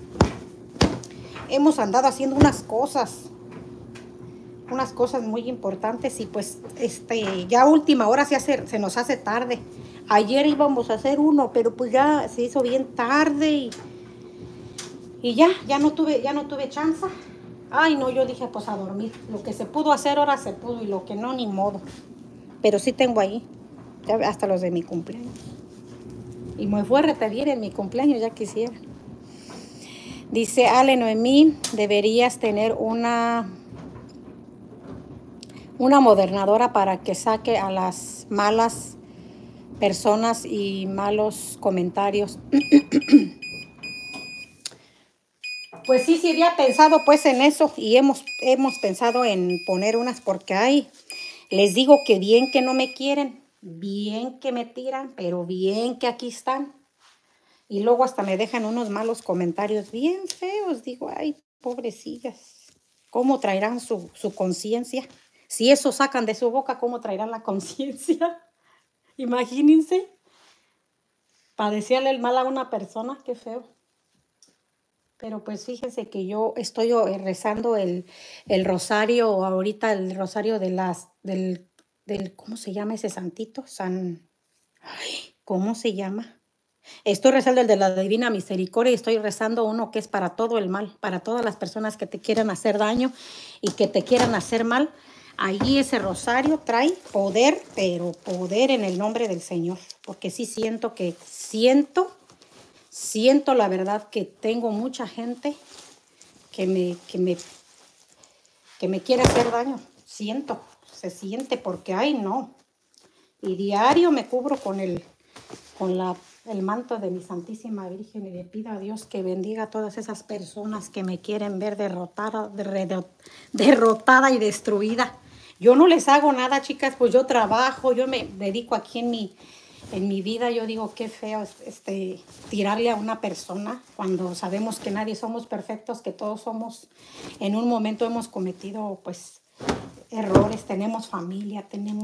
hemos andado haciendo unas cosas muy importantes y pues ya a última hora se nos hace tarde. Ayer íbamos a hacer uno, pero pues ya se hizo bien tarde y ya no tuve chance. Ay, no, yo dije, pues a dormir. Lo que se pudo hacer ahora se pudo y lo que no, ni modo. Pero sí tengo ahí, ya hasta los de mi cumpleaños. Y me fue a repetir en mi cumpleaños, ya quisiera. Dice Ale Noemí, deberías tener una modernadora para que saque a las malas personas y malos comentarios. Pues sí, sí había pensado pues en eso y hemos pensado en poner unas porque hay, les digo que bien que no me quieren, bien que me tiran, pero bien que aquí están. Y luego hasta me dejan unos malos comentarios bien feos. Digo, ay, pobrecillas, ¿cómo traerán su conciencia? Si eso sacan de su boca, ¿cómo traerán la conciencia? Imagínense, padecerle el mal a una persona, qué feo. Pero pues fíjense que yo estoy rezando el rosario, ahorita el rosario del, ¿cómo se llama ese santito? ¿Cómo se llama? Estoy rezando el de la Divina Misericordia y estoy rezando uno que es para todo el mal, para todas las personas que te quieran hacer daño y que te quieran hacer mal. Allí ese rosario trae poder, pero poder en el nombre del Señor, porque sí siento la verdad que tengo mucha gente que me quiere hacer daño. Se siente porque, ay, no. Y diario me cubro con el manto de mi Santísima Virgen y le pido a Dios que bendiga a todas esas personas que me quieren ver derrotada y destruida. Yo no les hago nada, chicas, pues yo trabajo, yo me dedico aquí en mi vida. Yo digo, qué feo tirarle a una persona cuando sabemos que nadie somos perfectos, que todos en un momento hemos cometido pues errores, tenemos familia,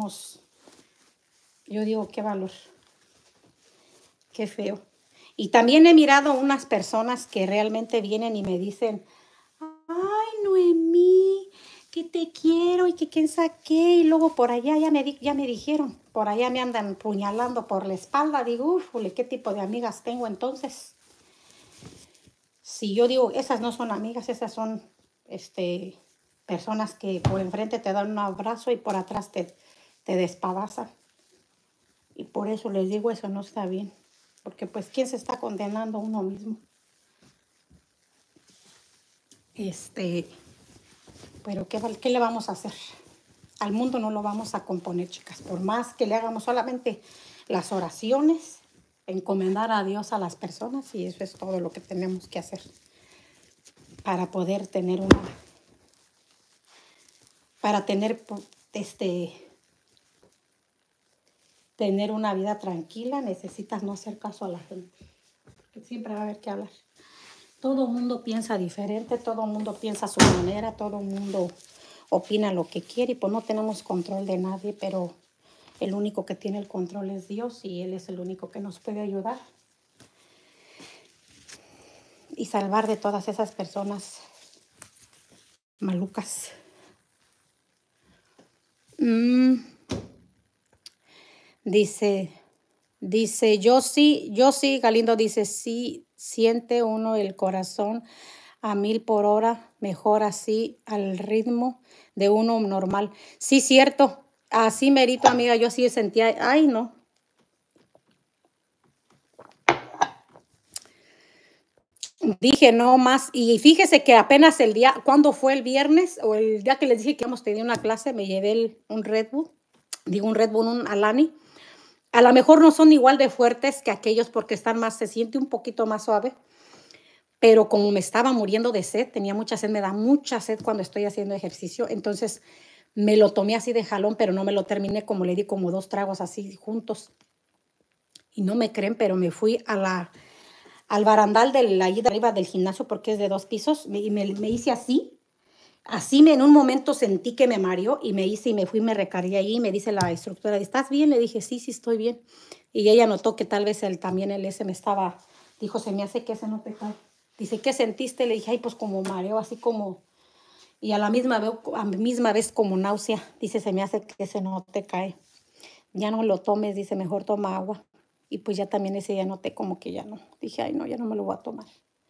yo digo, qué valor. Qué feo. Y también he mirado unas personas que realmente vienen y me dicen, ay, Noemí, que te quiero y que quién saqué. Y luego por allá ya me dijeron, por allá me andan puñalando por la espalda. Digo, ufule, ¿qué tipo de amigas tengo entonces? Si yo digo, esas no son amigas, esas son personas que por enfrente te dan un abrazo y por atrás te despedazan. Y por eso les digo, eso no está bien. Porque pues, ¿quién se está condenando a uno mismo? Pero ¿qué le vamos a hacer? Al mundo no lo vamos a componer, chicas. Por más que le hagamos solamente las oraciones, encomendar a Dios a las personas, y eso es todo lo que tenemos que hacer para poder tener tener una vida tranquila. Necesitas no hacer caso a la gente, porque siempre va a haber que hablar. Todo el mundo piensa diferente, todo el mundo piensa a su manera, todo el mundo opina lo que quiere y pues no tenemos control de nadie, pero el único que tiene el control es Dios y Él es el único que nos puede ayudar y salvar de todas esas personas malucas. Dice, yo sí, Galindo dice, sí, siente uno el corazón a 1000 por hora, mejor así al ritmo de uno normal. Sí, cierto, así merito, amiga, yo sí sentía, ay, no. Dije, no más. Y fíjese que apenas el día, cuando fue el viernes o el día que les dije que hemos tenido una clase, me llevé un Red Bull, digo un Red Bull, un Alani. A lo mejor no son igual de fuertes que aquellos porque están más, se siente un poquito más suave, pero como me estaba muriendo de sed, tenía mucha sed, me da mucha sed cuando estoy haciendo ejercicio, entonces me lo tomé así de jalón, pero no me lo terminé, como le di como 2 tragos así juntos. Y no me creen, pero me fui al barandal ahí de arriba del gimnasio porque es de 2 pisos y me hice así. Así en un momento sentí que me mareó y me hice y me fui, me recargué ahí y me dice la instructora, ¿estás bien? Le dije, sí, sí estoy bien. Y ella notó que tal vez también el ese me estaba, dijo, se me hace que ese no te cae. Dice, ¿qué sentiste? Le dije, ay, pues como mareo, así como, y a la misma vez como náusea. Dice, se me hace que ese no te cae. Ya no lo tomes, dice, mejor toma agua. Y pues ya también ese ya noté como que ya no. Dije, ay, no, ya no me lo voy a tomar.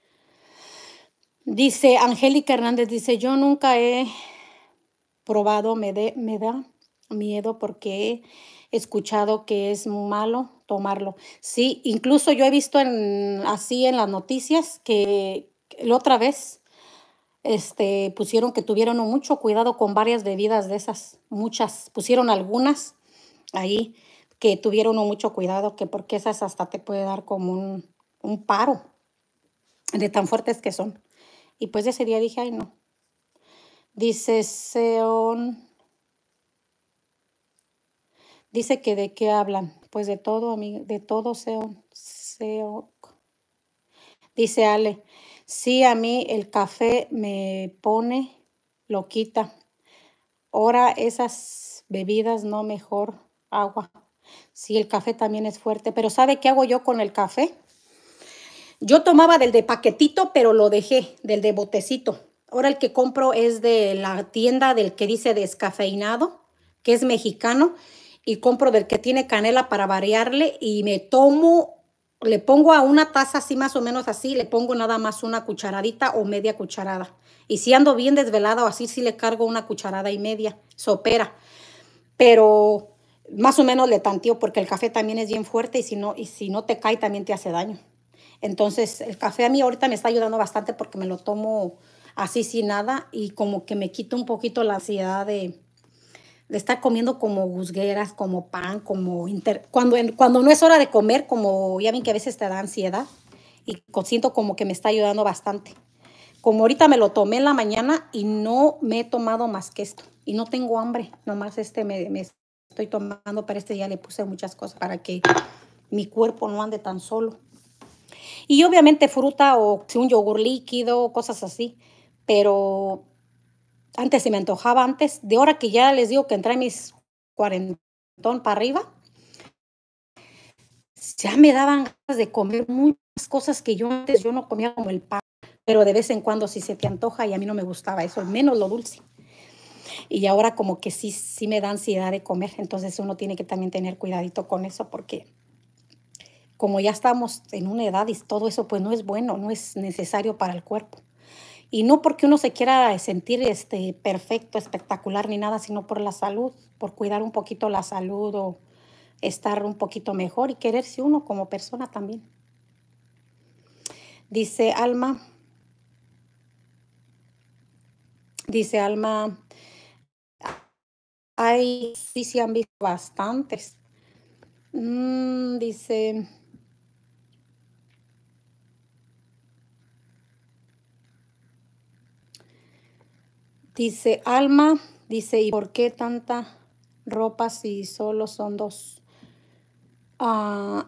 Dice Angélica Hernández, dice, yo nunca he probado, me da miedo porque he escuchado que es malo tomarlo. Sí, incluso yo he visto así en las noticias que la otra vez pusieron que tuvieron mucho cuidado con varias bebidas de esas, muchas, pusieron algunas ahí que tuvieron mucho cuidado, que porque esas hasta te puede dar como un paro de tan fuertes que son. Y pues ese día dije, ay no. Dice Seon, dice que de qué hablan. Pues de todo, amigo, de todo, Seon. Dice Ale, sí, a mí el café me pone loquita. Ahora esas bebidas no, mejor agua. Sí, el café también es fuerte, pero ¿sabe qué hago yo con el café? Yo tomaba del de paquetito, pero lo dejé, del de botecito. Ahora el que compro es de la tienda del que dice descafeinado, que es mexicano, y compro del que tiene canela para variarle y me tomo, le pongo a una taza así más o menos así, le pongo nada más una cucharadita o media cucharada. Y si ando bien desvelada o así, sí le cargo una cucharada y media, sopera. Pero más o menos le tanteo porque el café también es bien fuerte y si no te cae también te hace daño. Entonces, el café a mí ahorita me está ayudando bastante porque me lo tomo así sin nada y como que me quita un poquito la ansiedad de estar comiendo como gusgueras, como pan, cuando no es hora de comer, como ya ven que a veces te da ansiedad y siento como que me está ayudando bastante. Como ahorita me lo tomé en la mañana y no me he tomado más que esto y no tengo hambre, nomás me estoy tomando, pero ya le puse muchas cosas para que mi cuerpo no ande tan solo. Y obviamente fruta o un yogur líquido, cosas así. Pero antes se me antojaba antes, de ahora que ya les digo que entré mis cuarentón para arriba, ya me daban ganas de comer muchas cosas que yo antes yo no comía como el pan, pero de vez en cuando sí se te antoja y a mí no me gustaba eso, menos lo dulce. Y ahora como que sí me da ansiedad de comer, entonces uno tiene que también tener cuidadito con eso porque como ya estamos en una edad y todo eso pues no es bueno, no es necesario para el cuerpo. Y no porque uno se quiera sentir perfecto, espectacular ni nada, sino por la salud, por cuidar un poquito la salud o estar un poquito mejor y quererse uno como persona también. Dice Alma, dice Alma, ay, sí, sí han visto bastantes. Dice, dice Alma, dice, ¿y por qué tanta ropa si solo son dos? Ah,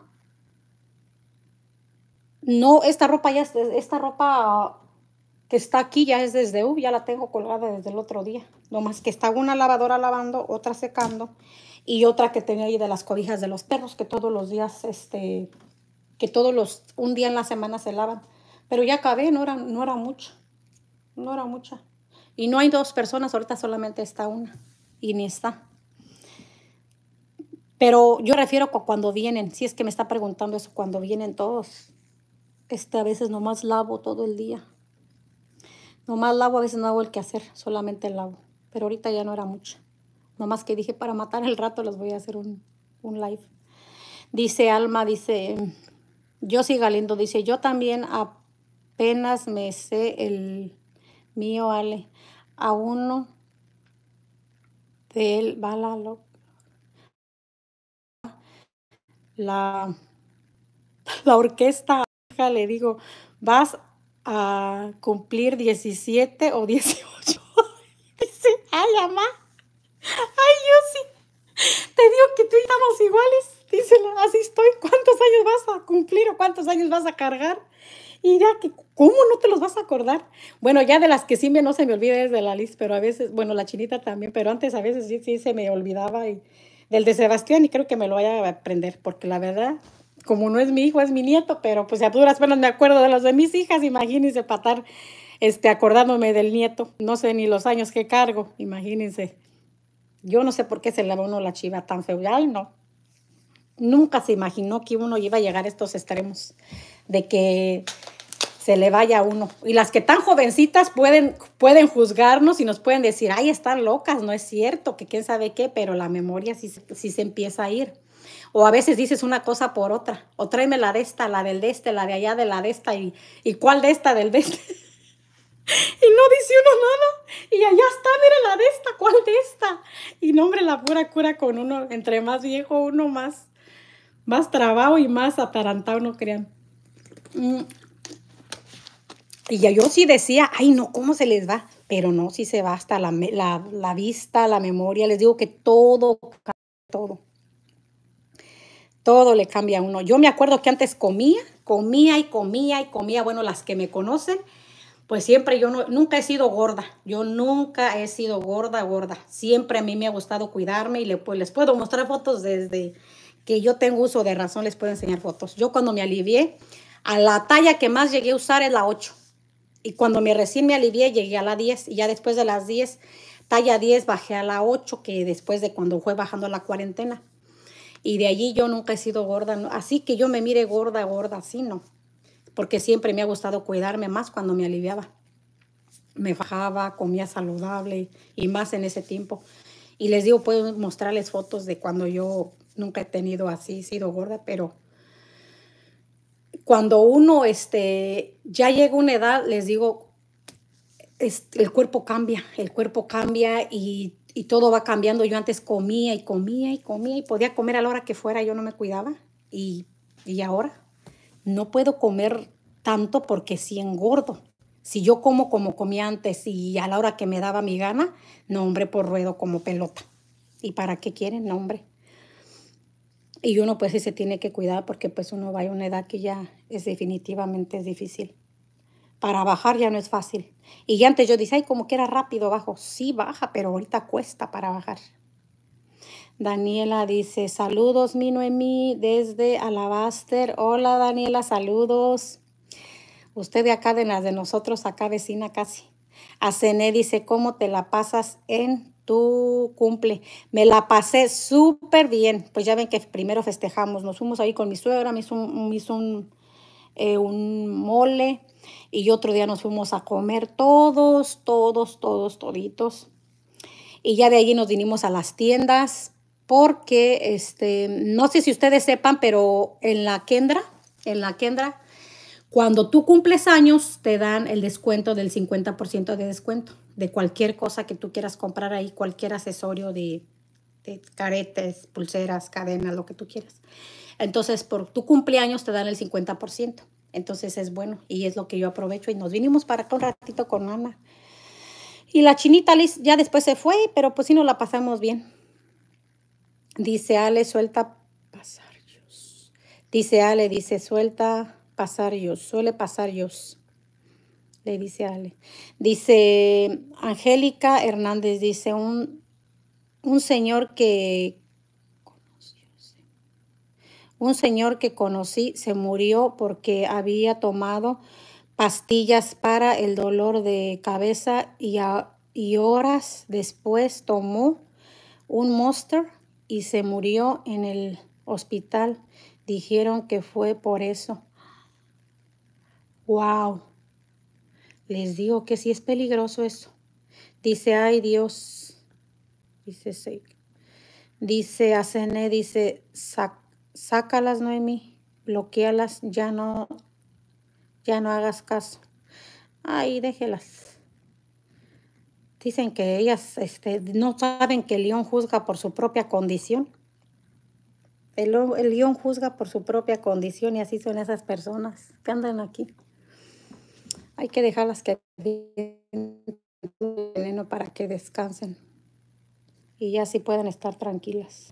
no, esta ropa que está aquí ya es desde, ya la tengo colgada desde el otro día. Nomás que está una lavadora lavando, otra secando y otra que tenía ahí de las cobijas de los perros que todos los días, un día en la semana se lavan. Pero ya acabé, no era mucha, no era mucha. Y no hay dos personas, ahorita solamente está una y ni está. Pero yo refiero a cuando vienen, si es que me está preguntando eso, cuando vienen todos. A veces nomás lavo todo el día. Nomás lavo, a veces no hago el quehacer, solamente lavo. Pero ahorita ya no era mucho. Nomás que dije, para matar el rato les voy a hacer un live. Dice Alma, dice, Josie Galindo, dice, yo también apenas me sé el mío, Ale. A uno de él va la, la orquesta. Le digo, vas a cumplir 17 o 18. Dice, ay, mamá, ay, yo sí, te digo que tú y yo estamos iguales. Dice, así estoy. ¿Cuántos años vas a cumplir o cuántos años vas a cargar? Y ya que, ¿cómo no te los vas a acordar? Bueno, ya de las que sí no se me olvida es de la Liz, pero a veces, bueno, la Chinita también, pero antes a veces sí se me olvidaba. Y del de Sebastián, y creo que me lo vaya a aprender, porque la verdad, como no es mi hijo, es mi nieto, pero pues a duras penas me acuerdo de los de mis hijas, imagínense para estar acordándome del nieto. No sé ni los años que cargo, imagínense. Yo no sé por qué se le va a uno la chiva tan feo. Ay, no. Nunca se imaginó que uno iba a llegar a estos extremos de que se le vaya a uno. Y las que tan jovencitas pueden juzgarnos y nos pueden decir, ay, están locas, no es cierto, que quién sabe qué, pero la memoria sí se empieza a ir. O a veces dices una cosa por otra, o tráeme la de esta, la del de este, la de allá, de la de esta, y cuál de esta, del de este. Y no dice uno nada, y allá está, mira la de esta, cuál de esta. Y no, hombre, la pura cura con uno, entre más viejo uno, más trabajo y más atarantado, no crean. Y ya yo sí decía, ay no, ¿cómo se les va? Pero no, sí se va hasta la vista, la memoria. Les digo que todo, todo le cambia a uno. Yo me acuerdo que antes comía. Bueno, las que me conocen, pues siempre yo nunca he sido gorda. Yo nunca he sido gorda. Siempre a mí me ha gustado cuidarme y pues les puedo mostrar fotos desde que yo tengo uso de razón, les puedo enseñar fotos. Yo cuando me alivié, a la talla que más llegué a usar es la 8. Y cuando recién me alivié, llegué a la 10. Y ya después de las 10, talla 10, bajé a la 8, que después de cuando fue bajando la cuarentena. Y de allí yo nunca he sido gorda, ¿no? Así que yo me mire gorda, así no. Porque siempre me ha gustado cuidarme más cuando me aliviaba. Me bajaba, comía saludable y más en ese tiempo. Y les digo, puedo mostrarles fotos de cuando yo nunca he tenido así, sido gorda, pero cuando uno ya llega a una edad, les digo, el cuerpo cambia y todo va cambiando. Yo antes comía y podía comer a la hora que fuera, yo no me cuidaba. Y ahora no puedo comer tanto porque sí engordo. Si yo como comía antes y a la hora que me daba mi gana, no, hombre, por ruedo como pelota. ¿Y para qué quieren? No, hombre. Y uno pues sí se tiene que cuidar porque pues uno va a una edad que ya definitivamente es difícil. Para bajar ya no es fácil. Y antes yo decía, ay, como que era rápido bajo. Sí baja, pero ahorita cuesta para bajar. Daniela dice, saludos, mi Noemí, desde Alabaster. Hola, Daniela, saludos. Usted de acá, de las de nosotros, acá vecina casi. Acené dice, ¿cómo te la pasas en tu cumple? Me la pasé súper bien. Pues ya ven que primero festejamos. Nos fuimos ahí con mi suegra, me hizo un mole. Y otro día nos fuimos a comer toditos. Y ya de allí nos vinimos a las tiendas porque, no sé si ustedes sepan, pero en la Kendra, cuando tú cumples años, te dan el descuento del 50% de descuento de cualquier cosa que tú quieras comprar ahí, cualquier accesorio de caretes, pulseras, cadenas, lo que tú quieras. Entonces, por tu cumpleaños te dan el 50%. Entonces es bueno y es lo que yo aprovecho y nos vinimos para acá un ratito con Ana. Y la Chinita Liz ya después se fue, pero pues sí nos la pasamos bien. Dice Ale, suelta pasar Dios. Dice Ale, suelta pasar Dios. Suele pasar Dios. Le dice Ale. Dice Angélica Hernández, dice un señor que conocí se murió porque había tomado pastillas para el dolor de cabeza y horas después tomó un Monster y se murió en el hospital. Dijeron que fue por eso. Wow. Les digo que sí es peligroso eso. Dice, ay Dios. Dice, sí. Dice Acene, dice, sácalas, Noemi, bloquealas, ya no hagas caso. Ay, déjelas. Dicen que ellas no saben que el león juzga por su propia condición. El león juzga por su propia condición y así son esas personas que andan aquí. Hay que dejarlas que den veneno para que descansen y ya así pueden estar tranquilas.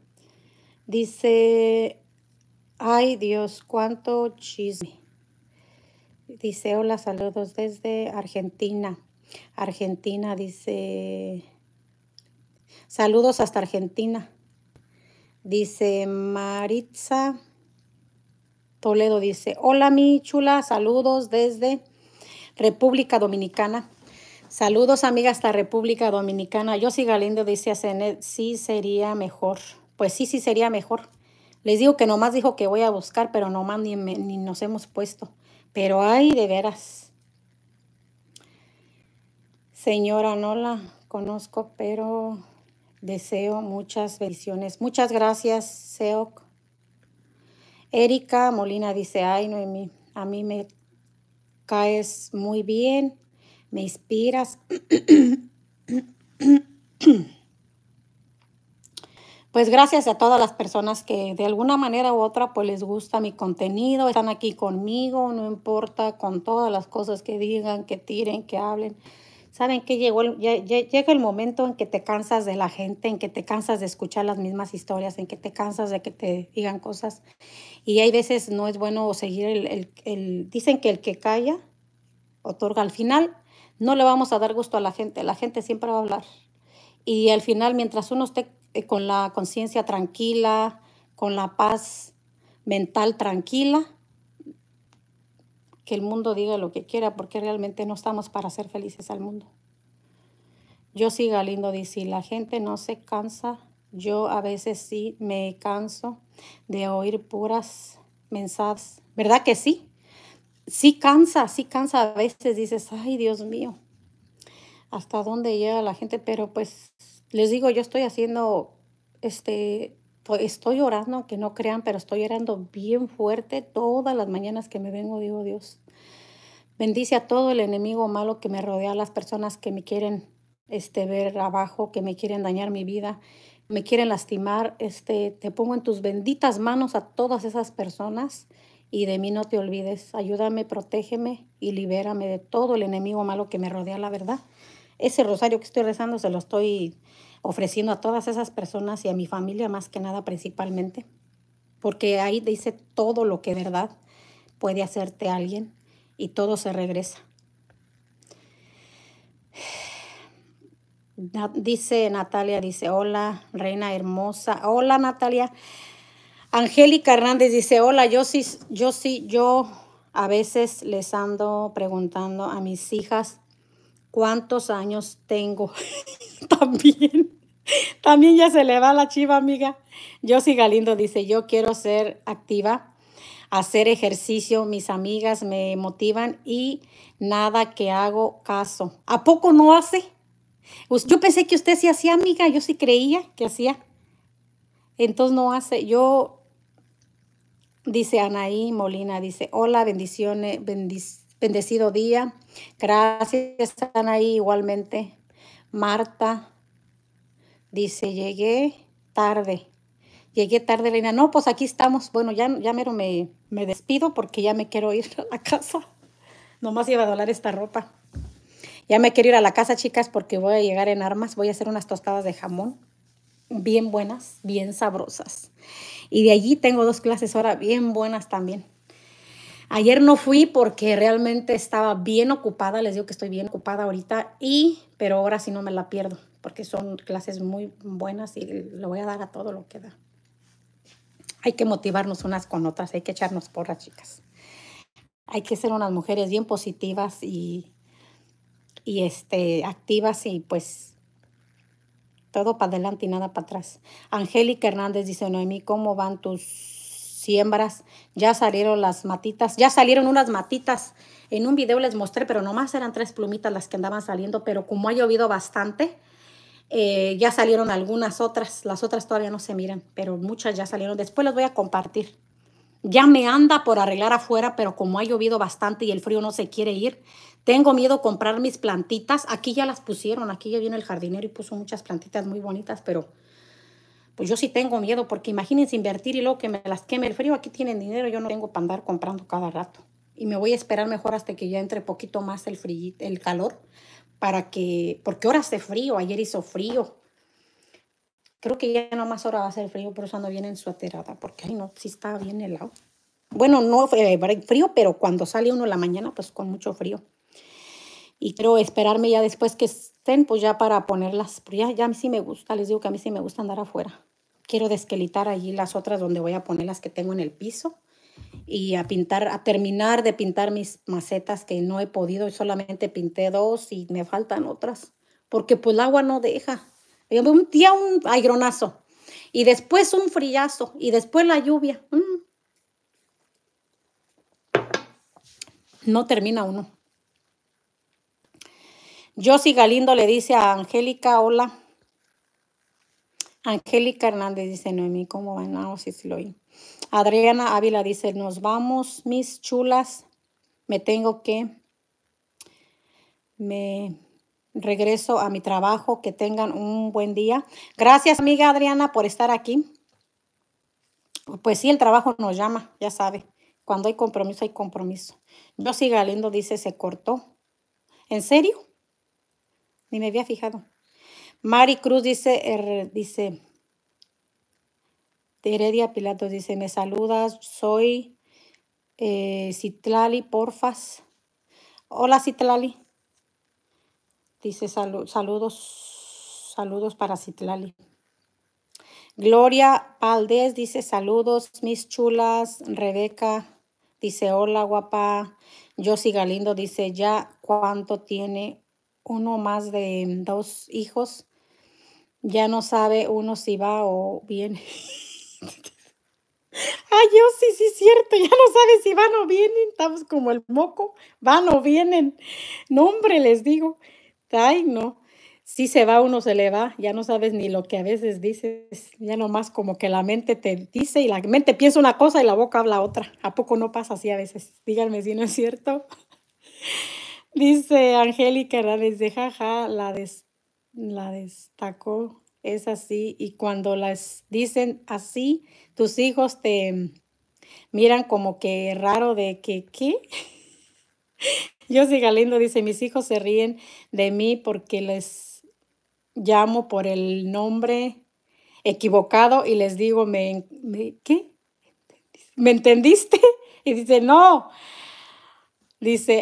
Dice, ay Dios, cuánto chisme. Dice, hola, saludos desde Argentina. Argentina dice, saludos hasta Argentina. Dice Maritza Toledo, dice, hola mi chula, saludos desde República Dominicana. Saludos, amiga, hasta República Dominicana. Yossi Galindo dice a Zenet, sí sería mejor. Pues sí, sí sería mejor. Les digo que nomás dijo que voy a buscar, pero nomás ni nos hemos puesto. Pero ay, de veras. Señora, no la conozco, pero deseo muchas bendiciones. Muchas gracias, Seok. Erika Molina dice, ay, Noemí, a mí me caes muy bien, me inspiras. Pues gracias a todas las personas que de alguna manera u otra pues les gusta mi contenido, están aquí conmigo, no importa con todas las cosas que digan, que tiren, que hablen. Saben que llega el momento en que te cansas de la gente, en que te cansas de escuchar las mismas historias, en que te cansas de que te digan cosas. Y hay veces no es bueno seguir dicen que el que calla otorga. Al final no le vamos a dar gusto a la gente siempre va a hablar. Y al final, mientras uno esté con la conciencia tranquila, con la paz mental tranquila, que el mundo diga lo que quiera, porque realmente no estamos para hacer felices al mundo. Yossi Galindo dice, la gente no se cansa. Yo a veces sí me canso de oír puras mensajes. ¿Verdad que sí? Sí cansa a veces. Dices, ay, Dios mío, ¿hasta dónde llega la gente? Pero pues les digo, yo estoy haciendo, estoy orando, que no crean, pero estoy orando bien fuerte todas las mañanas que me vengo. Digo, Dios, bendice a todo el enemigo malo que me rodea, a las personas que me quieren ver abajo, que me quieren dañar mi vida, me quieren lastimar. Te pongo en tus benditas manos a todas esas personas y de mí no te olvides. Ayúdame, protégeme y libérame de todo el enemigo malo que me rodea, la verdad. Ese rosario que estoy rezando se lo estoy ofreciendo a todas esas personas y a mi familia, más que nada principalmente, porque ahí dice todo lo que de verdad puede hacerte alguien y todo se regresa. Dice Natalia, dice, hola, reina hermosa. Hola, Natalia. Angélica Hernández dice, hola, yo a veces les ando preguntando a mis hijas cuántos años tengo. También ya se le va la chiva, amiga. Yossi Galindo dice, yo quiero ser activa, hacer ejercicio, mis amigas me motivan y nada que hago caso. ¿A poco no hace? Pues yo pensé que usted sí hacía, amiga, yo sí creía que hacía. Entonces no hace. Dice Anaí Molina, dice, hola, bendiciones, bendecido día. Gracias, Anaí, igualmente. Marta dice, llegué tarde, reina. No, pues aquí estamos. Bueno, ya mero me despido porque ya me quiero ir a la casa. Nomás iba a doblar esta ropa. Ya me quiero ir a la casa, chicas, porque voy a llegar en armas. Voy a hacer unas tostadas de jamón bien buenas, bien sabrosas. Y de allí tengo 2 clases ahora bien buenas también. Ayer no fui porque realmente estaba bien ocupada. Les digo que estoy bien ocupada ahorita. Pero ahora sí no me la pierdo porque son clases muy buenas y le voy a dar a todo lo que da. Hay que motivarnos unas con otras. Hay que echarnos porras, chicas. Hay que ser unas mujeres bien positivas y activas y pues todo para adelante y nada para atrás. Angélica Hernández dice, Noemí, ¿cómo van tus siembras? Ya salieron las matitas, ya salieron unas matitas. En un video les mostré, pero nomás eran 3 plumitas las que andaban saliendo, pero como ha llovido bastante, ya salieron algunas otras. Las otras todavía no se miran, pero muchas ya salieron. Después les voy a compartir. Ya me anda por arreglar afuera, pero como ha llovido bastante y el frío no se quiere ir, Tengo miedo comprar mis plantitas. Aquí ya las pusieron, aquí ya viene el jardinero y puso muchas plantitas muy bonitas, pero pues yo sí tengo miedo porque imagínense invertir y luego que me las queme el frío. Aquí tienen dinero, yo no tengo para andar comprando cada rato. Y me voy a esperar mejor hasta que ya entre poquito más el frío, el calor, para que, porque ahora hace frío, ayer hizo frío. Creo que ya no más ahora va a hacer frío, por eso ando bien ensuaterada, porque ay no, sí está bien helado. Bueno, no frío, pero cuando sale uno en la mañana, pues con mucho frío. Y quiero esperarme ya después que estén, pues ya para ponerlas. Pero ya a mí sí me gusta, les digo que a mí sí me gusta andar afuera. Quiero desquelitar allí las otras donde voy a poner las que tengo en el piso. Y a pintar, a terminar de pintar mis macetas que no he podido. Solamente pinté 2 y me faltan otras. Porque pues el agua no deja. Un día un aigronazo. Y después un frillazo. Y después la lluvia. No termina uno. Josie Galindo le dice a Angélica, hola. Angélica Hernández dice, Noemí, ¿cómo van? No, sí, sí lo oí. Adriana Ávila dice, nos vamos, mis chulas. Me regreso a mi trabajo. Que tengan un buen día. Gracias, amiga Adriana, por estar aquí. Pues sí, el trabajo nos llama, ya sabe. Cuando hay compromiso, hay compromiso. Josie Galindo dice, se cortó. ¿En serio? Ni me había fijado. Mari Cruz dice, dice, Heredia Pilatos dice, me saludas, soy Citlali, porfas. Hola, Citlali. Dice, saludos para Citlali. Gloria Valdés dice, saludos, mis chulas. Rebeca dice, hola, guapa. Josie Galindo dice, ya, ¿cuánto tiene? Uno más de 2 hijos. Ya no sabe uno si va o viene. Ay, yo sí es cierto, ya no sabes si van o vienen, estamos como el moco, van o vienen. No, hombre, les digo, ay, no, si se va uno se le va, ya no sabes ni lo que a veces dices, ya nomás como que la mente te dice y la mente piensa una cosa y la boca habla otra. ¿A poco no pasa así a veces? Díganme si no es cierto. Dice Angélica Hernández de jaja, la destacó, es así, y cuando las dicen así, tus hijos te miran como que raro de que, ¿qué? Josie Galindo dice, mis hijos se ríen de mí porque les llamo por el nombre equivocado y les digo, ¿qué? ¿Me entendiste? Y dice, no. Dice,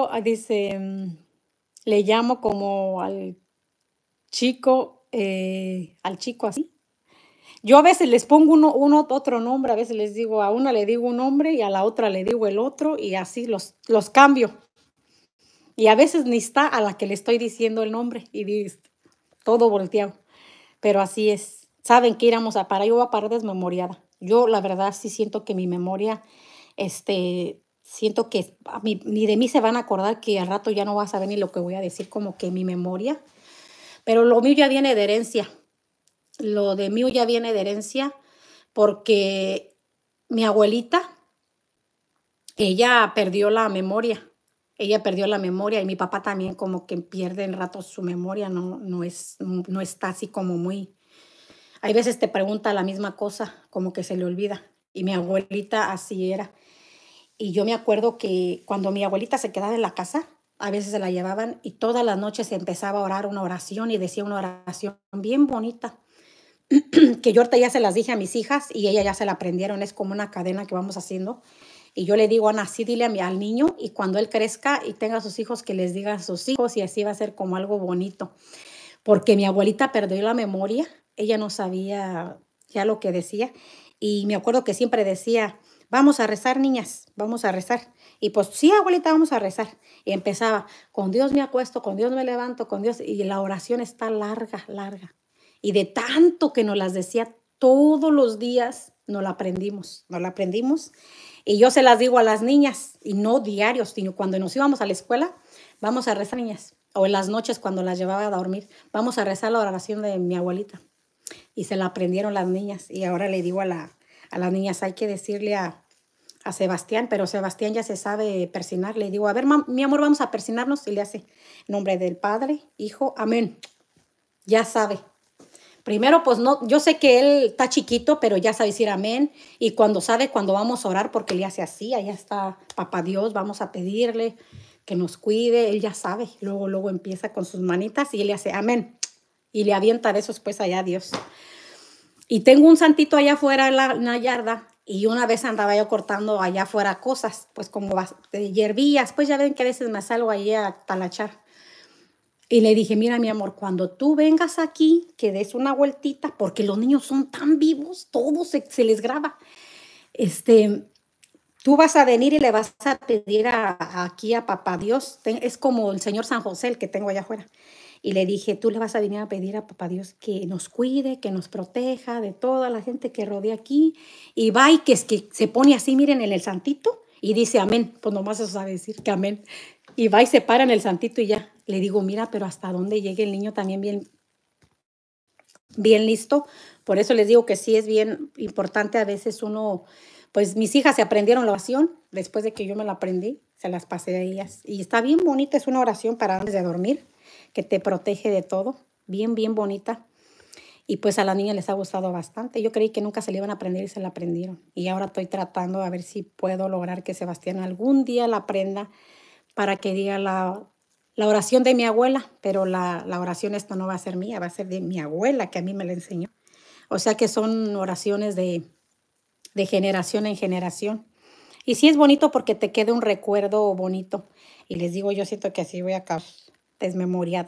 le llamo como al chico así. Yo a veces les pongo otro nombre, a veces les digo, a una le digo un nombre y a la otra le digo el otro y así los cambio. Y a veces ni está a la que le estoy diciendo el nombre y todo volteado. Pero así es. Saben que íbamos a parar, yo voy a parar desmemoriada. Yo la verdad sí siento que mi memoria, siento que ni de mí se van a acordar que al rato ya no vas a saber ni lo que voy a decir, como que mi memoria. Pero lo mío ya viene de herencia. Lo de mío ya viene de herencia porque mi abuelita, ella perdió la memoria. Ella perdió la memoria y mi papá también como que pierde en ratos su memoria, no está así como muy... Hay veces te pregunta la misma cosa, como que se le olvida. Y mi abuelita así era. Y yo me acuerdo que cuando mi abuelita se quedaba en la casa, a veces se la llevaban y todas las noches se empezaba a orar una oración y decía una oración bien bonita, que yo ahorita ya se las dije a mis hijas y ellas ya se la aprendieron, es como una cadena que vamos haciendo. Y yo le digo, Ana, sí, dile al niño y cuando él crezca y tenga sus hijos, que les diga a sus hijos y así va a ser como algo bonito. Porque mi abuelita perdió la memoria, ella no sabía ya lo que decía. Y me acuerdo que siempre decía, vamos a rezar, niñas, vamos a rezar. Y pues sí, abuelita, vamos a rezar. Y empezaba, con Dios me acuesto, con Dios me levanto, con Dios. Y la oración está larga, larga. Y de tanto que nos las decía todos los días, nos la aprendimos. Y yo se las digo a las niñas, y no diarios, sino cuando nos íbamos a la escuela, vamos a rezar, niñas. O en las noches cuando las llevaba a dormir, vamos a rezar la oración de mi abuelita. Y se la aprendieron las niñas. Y ahora le digo a las niñas, hay que decirle a a Sebastián, pero Sebastián ya se sabe persignar. Le digo, a ver, mi amor, vamos a persignarnos. Y le hace, en nombre del Padre, Hijo, amén. Ya sabe. Primero, pues no, yo sé que él está chiquito, pero ya sabe decir amén. Y cuando sabe, cuando vamos a orar, porque le hace así, allá está Papá Dios, vamos a pedirle que nos cuide. Él ya sabe. Luego empieza con sus manitas y él le hace amén. Y le avienta besos pues allá a Dios. Y tengo un santito allá afuera en la yarda. Y una vez andaba yo cortando allá afuera cosas, pues como hierbillas. Pues ya ven que a veces me salgo ahí a talachar. Y le dije, mira, mi amor, cuando tú vengas aquí, que des una vueltita, porque los niños son tan vivos, todo se les graba. Tú vas a venir y le vas a pedir aquí a Papá Dios. Es como el señor San José, el que tengo allá afuera. Y le dije, tú le vas a venir a pedir a Papá Dios que nos cuide, que nos proteja de toda la gente que rodea aquí. Y va y que se pone así, miren, en el santito y dice amén. Pues nomás eso sabe decir que amén. Y va y se para en el santito y ya. Le digo, mira, pero hasta dónde llegue el niño también bien listo. Por eso les digo que sí es bien importante a veces uno, pues mis hijas se aprendieron la oración después de que yo me la aprendí, se las pasé a ellas. Y está bien bonita, es una oración para antes de dormir, que te protege de todo, bien bonita. Y pues a la niña les ha gustado bastante. Yo creí que nunca se le iban a aprender y se la aprendieron. Y ahora estoy tratando a ver si puedo lograr que Sebastián algún día la aprenda para que diga la oración de mi abuela, pero la oración esta no va a ser mía, va a ser de mi abuela, que a mí me la enseñó. O sea que son oraciones de generación en generación. Y sí es bonito porque te queda un recuerdo bonito. Y les digo, yo siento que así voy a acabar desmemoriada.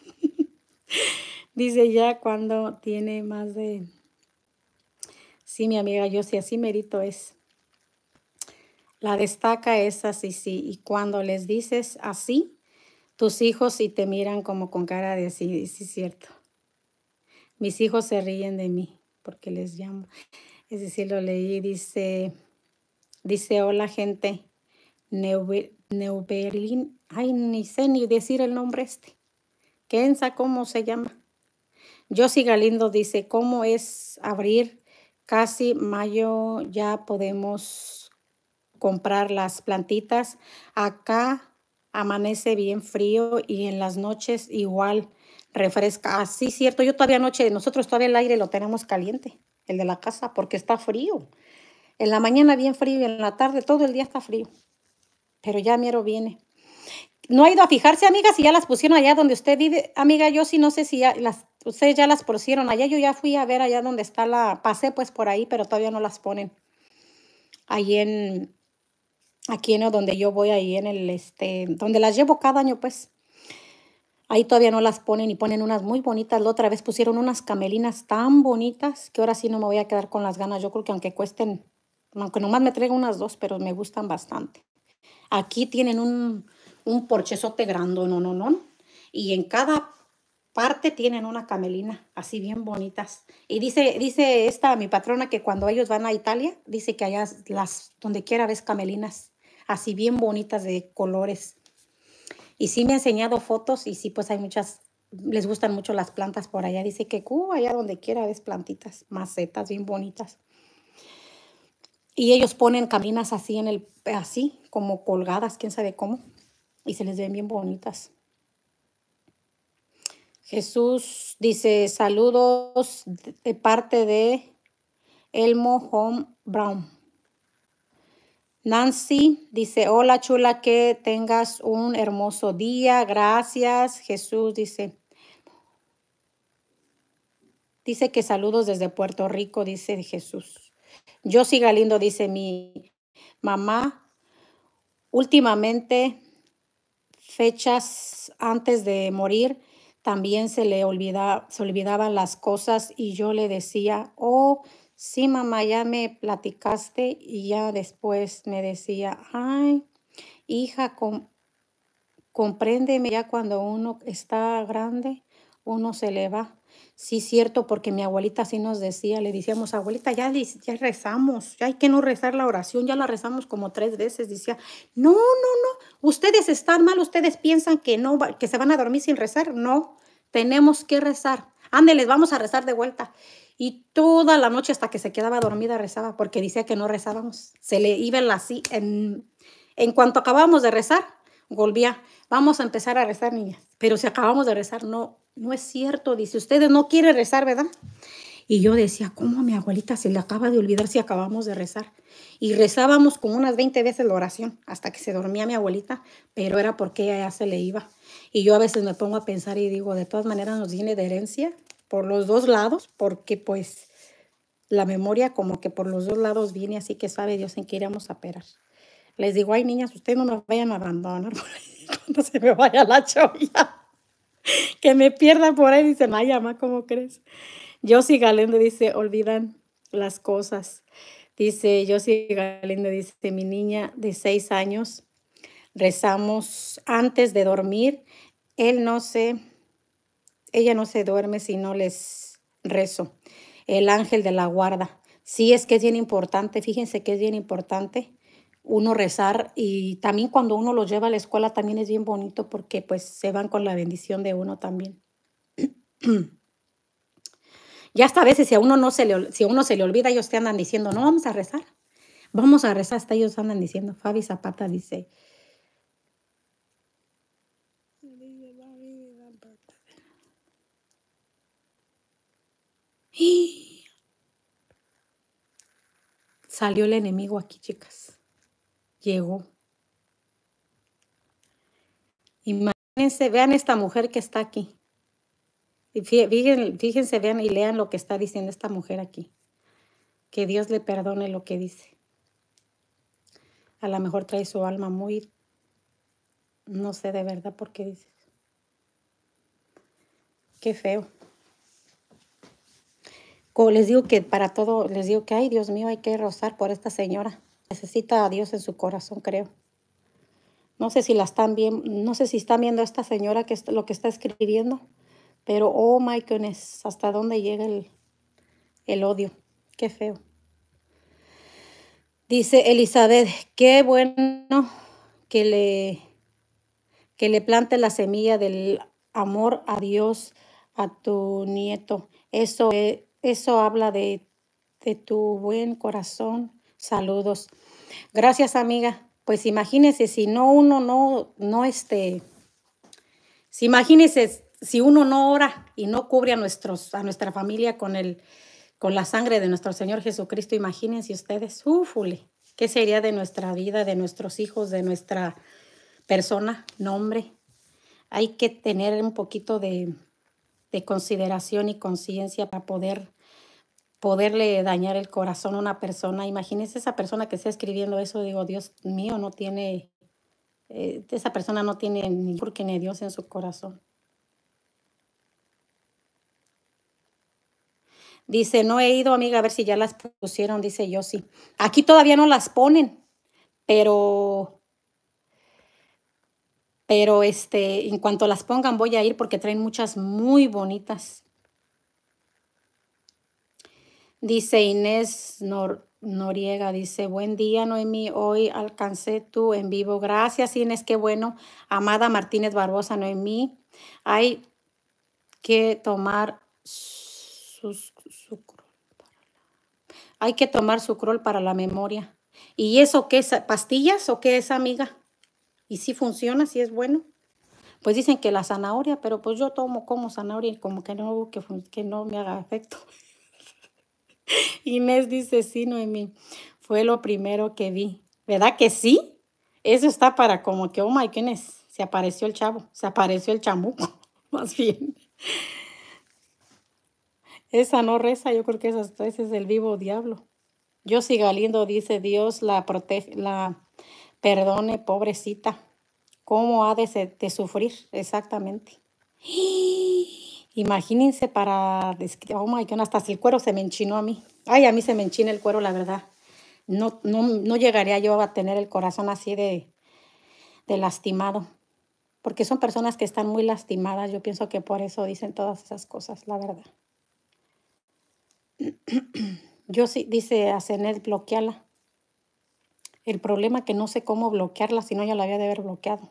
Dice ya cuando tiene más de... Sí, mi amiga, yo sí, así merito es. La destaca es así, sí. Y cuando les dices así, tus hijos sí te miran como con cara de sí, sí es cierto. Mis hijos se ríen de mí porque les llamo. Es decir, lo leí, dice, hola gente, Neuberlin, ay, ni sé ni decir el nombre este. Kenza, ¿cómo se llama? Josie Galindo dice, ¿cómo es abrir? Casi mayo ya podemos comprar las plantitas. Acá amanece bien frío y en las noches igual refresca. Así cierto, yo todavía anoche, nosotros todavía el aire lo tenemos caliente, el de la casa, porque está frío. En la mañana bien frío y en la tarde todo el día está frío. Pero ya mero viene. No ha ido a fijarse, amiga, si ya las pusieron allá donde usted vive. Amiga, yo sí no sé si ya ustedes ya las pusieron allá. Yo ya fui a ver allá donde está pasé pues por ahí, pero todavía no las ponen. Ahí aquí en donde yo voy, ahí en donde las llevo cada año, pues. Ahí todavía no las ponen y ponen unas muy bonitas. La otra vez pusieron unas camelinas tan bonitas que ahora sí no me voy a quedar con las ganas. Yo creo que aunque cuesten, aunque nomás me traigan unas 2, pero me gustan bastante. Aquí tienen un porchezote grande, no. Y en cada parte tienen una camelina, así bien bonitas. Y dice mi patrona que cuando ellos van a Italia, dice que allá donde quiera ves camelinas, así bien bonitas de colores. Y sí me ha enseñado fotos y sí, pues hay muchas, les gustan mucho las plantas por allá. Dice que allá donde quiera ves plantitas, macetas bien bonitas. Y ellos ponen camelinas así así como colgadas, quién sabe cómo. Y se les ven bien bonitas. Jesús dice, saludos de parte de Elmo Home Brown. Nancy dice, hola chula, que tengas un hermoso día. Gracias. Jesús dice que saludos desde Puerto Rico, dice Jesús. Josie Galindo dice, mi mamá últimamente, fechas antes de morir, también se olvidaban las cosas y yo le decía, oh, sí, mamá, ya me platicaste, y ya después me decía, ay, hija, compréndeme, ya cuando uno está grande, uno se le va. Sí, cierto, porque mi abuelita sí nos decía, le decíamos, abuelita, ya rezamos, ya hay que no rezar la oración, ya la rezamos como 3 veces. Decía, no, ustedes están mal, ustedes piensan que no, que se van a dormir sin rezar. No, tenemos que rezar. Ándeles, vamos a rezar de vuelta. Y toda la noche hasta que se quedaba dormida rezaba, porque decía que no rezábamos. Se le iba así. En cuanto acabábamos de rezar, volvía. Vamos a empezar a rezar, niñas. Pero si acabamos de rezar, no, no es cierto. Dice, ustedes no quieren rezar, ¿verdad? Y yo decía, ¿cómo a mi abuelita se le acaba de olvidar si acabamos de rezar? Y rezábamos como unas 20 veces la oración hasta que se dormía mi abuelita, pero era porque ella ya se le iba. Y yo a veces me pongo a pensar y digo, de todas maneras nos viene de herencia por los dos lados, porque pues la memoria como que por los dos lados viene, así que sabe Dios en qué iremos a perar. Les digo, ay niñas, ustedes no me vayan a abandonar por ahí cuando se me vaya la cholla. Que me pierda por ahí, dicen, ay, mamá, ¿cómo crees? Josie Galindo dice, olvidan las cosas. Dice, Josie Galindo dice, mi niña de 6 años, rezamos antes de dormir. Él no se, ella no se duerme si no les rezo. El ángel de la guarda. Sí, es que es bien importante, fíjense que es bien importante uno rezar y también cuando uno los lleva a la escuela también es bien bonito porque pues se van con la bendición de uno también. Ya hasta a veces si a uno si a uno se le olvida, ellos te andan diciendo, no, vamos a rezar. Vamos a rezar, hasta ellos andan diciendo. Fabi Zapata dice. Salió el enemigo aquí, chicas. Llegó. Imagínense, vean esta mujer que está aquí. Y fíjense, vean y lean lo que está diciendo esta mujer aquí. Que Dios le perdone lo que dice. A lo mejor trae su alma muy, no sé de verdad por qué dice. Qué feo. Como les digo que para todo, les digo que, ay, Dios mío, hay que rozar por esta señora. Necesita a Dios en su corazón, creo. No sé si la están viendo, no sé si están viendo a esta señora que es lo que está escribiendo, pero oh my goodness, hasta dónde llega el odio. Qué feo. Dice Elizabeth, qué bueno que le plante la semilla del amor a Dios a tu nieto. Eso habla de tu buen corazón. Saludos. Gracias, amiga. Pues imagínese si no uno si imagínese si uno no ora y no cubre a nuestra familia con la sangre de nuestro Señor Jesucristo, imagínense ustedes, ufule, ¿qué sería de nuestra vida, de nuestros hijos, de nuestra persona? No, hombre, hay que tener un poquito de consideración y conciencia para poderle dañar el corazón a una persona. Imagínense esa persona que está escribiendo eso, digo, Dios mío, no tiene, esa persona no tiene ni porque ni Dios en su corazón. Dice, no he ido, amiga, a ver si ya las pusieron, dice yo sí. Aquí todavía no las ponen, pero en cuanto las pongan voy a ir porque traen muchas muy bonitas. Dice Inés Noriega, dice, buen día, Noemí, hoy alcancé tu en vivo. Gracias, Inés, qué bueno. Amada Martínez Barbosa, Noemí, hay que tomar hay que tomar sucrol para la memoria. ¿Y eso qué es? ¿Pastillas o qué es, amiga? ¿Y si funciona, si es bueno? Pues dicen que la zanahoria, pero pues yo como zanahoria y como que no me haga efecto. Inés dice, sí, Noemí, fue lo primero que vi. ¿Verdad que sí? Eso está para como que, oh my goodness, se apareció el chavo, se apareció el chamuco, más bien. Esa no reza, yo creo que ese es el vivo diablo. Josie Galindo dice, Dios la protege, la perdone, pobrecita. ¿Cómo ha de sufrir? Exactamente. Imagínense oh my God, hasta si el cuero se me enchinó a mí. Ay, a mí se me enchina el cuero, la verdad. No llegaría yo a tener el corazón así de lastimado. Porque son personas que están muy lastimadas. Yo pienso que por eso dicen todas esas cosas, la verdad. Yo sí, dice a Zenet, bloquearla. El problema es que no sé cómo bloquearla, si no ya la había de haber bloqueado.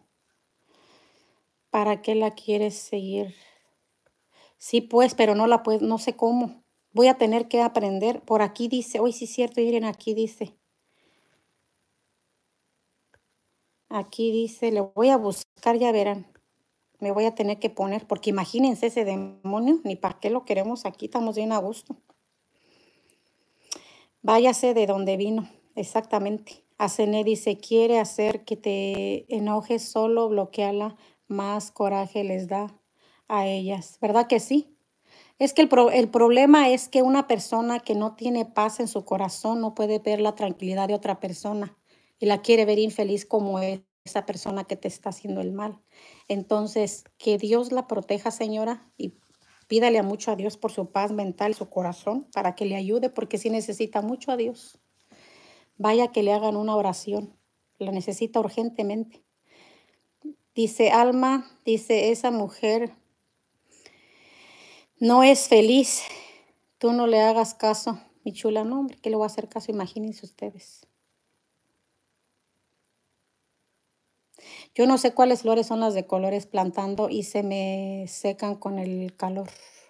¿Para qué la quieres seguir? Sí, pues, pero no sé cómo. Voy a tener que aprender. Por aquí dice, hoy sí es cierto, miren, aquí dice, le voy a buscar, ya verán. Me voy a tener que poner, porque imagínense ese demonio, ni para qué lo queremos aquí, estamos bien a gusto. Váyase de donde vino, exactamente. Asené dice, quiere hacer que te enojes, solo bloqueala, más coraje les da a ellas. ¿Verdad que sí? Es que el problema es que una persona que no tiene paz en su corazón no puede ver la tranquilidad de otra persona y la quiere ver infeliz como es esa persona que te está haciendo el mal. Entonces, que Dios la proteja, señora, y pídale a mucho a Dios por su paz mental, su corazón, para que le ayude, porque sí necesita mucho a Dios. Vaya que le hagan una oración, la necesita urgentemente. Dice Alma, dice, esa mujer no es feliz. Tú no le hagas caso, mi chula. No, hombre, ¿qué le voy a hacer caso? Imagínense ustedes. Yo no sé cuáles flores son las de colores plantando y se me secan con el calor.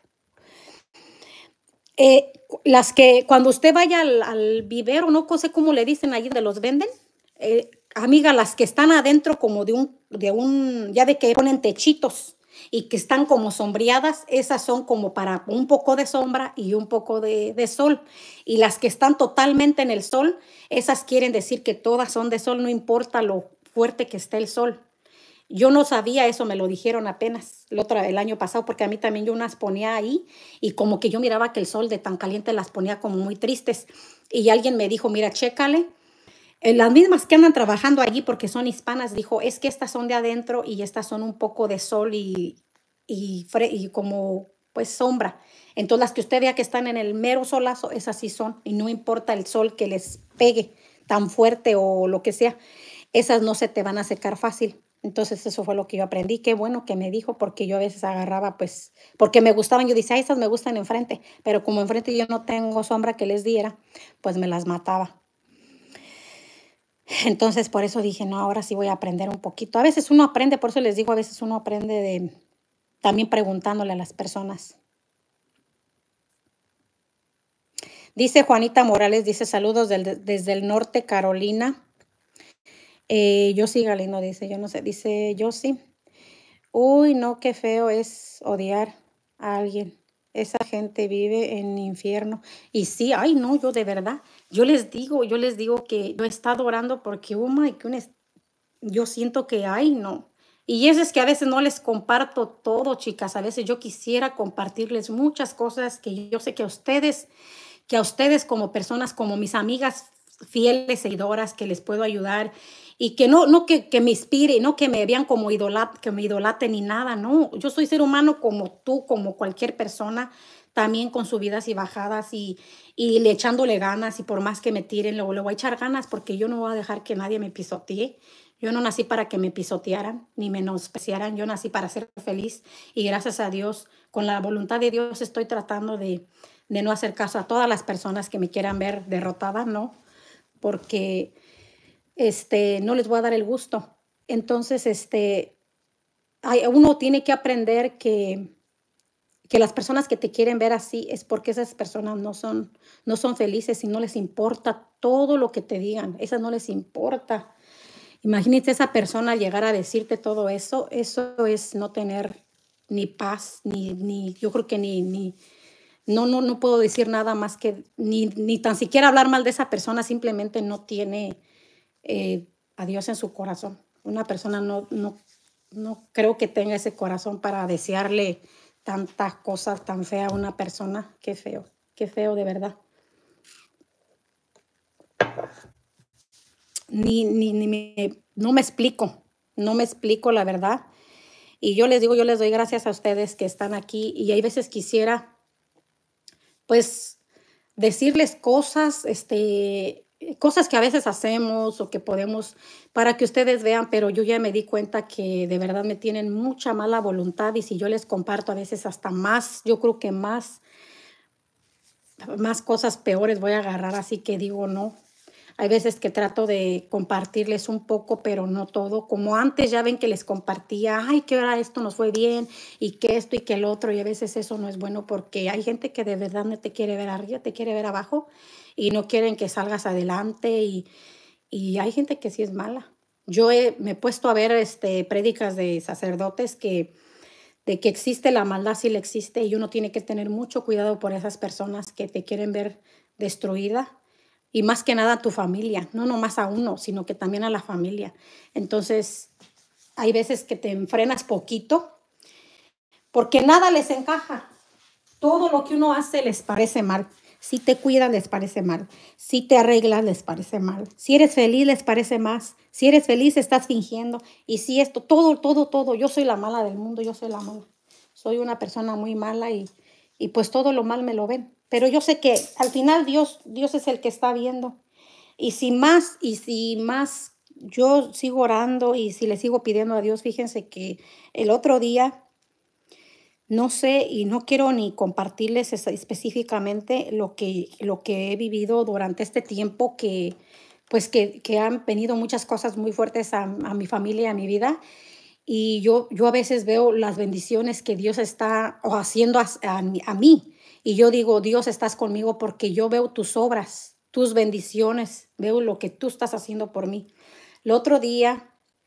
Las que cuando usted vaya al vivero, no sé cómo le dicen allí de los venden. Amiga, las que están adentro como ya de que ponen techitos y que están como sombreadas, esas son como para un poco de sombra y un poco de sol. Y las que están totalmente en el sol, esas quieren decir que todas son de sol, no importa lo fuerte que esté el sol. Yo no sabía eso, me lo dijeron apenas el año pasado, porque a mí también yo unas ponía ahí y como que yo miraba que el sol de tan caliente las ponía como muy tristes. Y alguien me dijo, mira, chécale. Las mismas que andan trabajando allí porque son hispanas, dijo, es que estas son de adentro y estas son un poco de sol y como pues sombra. Entonces las que usted vea que están en el mero solazo, esas sí son. Y no importa el sol que les pegue tan fuerte o lo que sea, esas no se te van a secar fácil. Entonces eso fue lo que yo aprendí. Qué bueno que me dijo, porque yo a veces agarraba, pues, porque me gustaban. Yo decía, esas me gustan enfrente, pero como enfrente yo no tengo sombra que les diera, pues me las mataba. Entonces por eso dije, no, ahora sí voy a aprender un poquito. A veces uno aprende, por eso les digo, a veces uno aprende también preguntándole a las personas. Dice Juanita Morales, dice saludos desde el norte, Carolina. Yossi Galindo dice, yo no sé, dice Yossi. Uy, no, qué feo es odiar a alguien. Esa gente vive en infierno. Y sí, ay, no, yo de verdad, yo les digo que yo he estado orando porque, oh my goodness, yo siento que, ay, no. Y eso es que a veces no les comparto todo, chicas. A veces yo quisiera compartirles muchas cosas que yo sé que a ustedes como personas, como mis amigas fieles seguidoras, que les puedo ayudar y que no que me inspire, no que me vean como que me idolate ni nada, no. Yo soy ser humano como tú, como cualquier persona, también con subidas y bajadas y le echándole ganas y por más que me tiren, luego le voy a echar ganas porque yo no voy a dejar que nadie me pisotee. Yo no nací para que me pisotearan ni menospreciaran, yo nací para ser feliz y gracias a Dios, con la voluntad de Dios estoy tratando de no hacer caso a todas las personas que me quieran ver derrotada, no, porque no les voy a dar el gusto. Entonces, uno tiene que aprender que las personas que te quieren ver así es porque esas personas no son felices y no les importa todo lo que te digan, esas no les importa. Imagínate esa persona llegar a decirte todo eso, eso es no tener ni paz, ni yo creo que no puedo decir nada más que, ni tan siquiera hablar mal de esa persona, simplemente no tiene a Dios en su corazón. Una persona no creo que tenga ese corazón para desearle tantas cosas tan feas a una persona. Qué feo de verdad. No me explico la verdad. Y yo les digo, yo les doy gracias a ustedes que están aquí y hay veces quisiera, pues, decirles cosas, cosas que a veces hacemos o que podemos para que ustedes vean, pero yo ya me di cuenta que de verdad me tienen mucha mala voluntad y si yo les comparto a veces hasta más, yo creo que más cosas peores voy a agarrar, así que digo no. Hay veces que trato de compartirles un poco, pero no todo. Como antes ya ven que les compartía, ay, que ahora esto nos fue bien y que esto y que el otro. Y a veces eso no es bueno porque hay gente que de verdad no te quiere ver arriba, te quiere ver abajo y no quieren que salgas adelante. Y hay gente que sí es mala. Me he puesto a ver prédicas de sacerdotes de que existe la maldad, sí le existe, y uno tiene que tener mucho cuidado por esas personas que te quieren ver destruida y más que nada a tu familia, no nomás a uno, sino que también a la familia. Entonces, hay veces que te enfrenas poquito porque nada les encaja. Todo lo que uno hace les parece mal. Si te cuidas, les parece mal. Si te arreglas, les parece mal. Si eres feliz, les parece más. Si eres feliz, estás fingiendo. Y si esto, todo. Yo soy la mala del mundo, yo soy la mala. Soy una persona muy mala y pues todo lo mal me lo ven. Pero yo sé que al final Dios es el que está viendo. Y si más yo sigo orando y si le sigo pidiendo a Dios, fíjense que el otro día no sé y no quiero ni compartirles específicamente lo que he vivido durante este tiempo pues que han venido muchas cosas muy fuertes a mi familia y a mi vida. Y yo a veces veo las bendiciones que Dios está haciendo a mí. Y yo digo, Dios, estás conmigo porque yo veo tus obras, tus bendiciones, veo lo que tú estás haciendo por mí. El otro día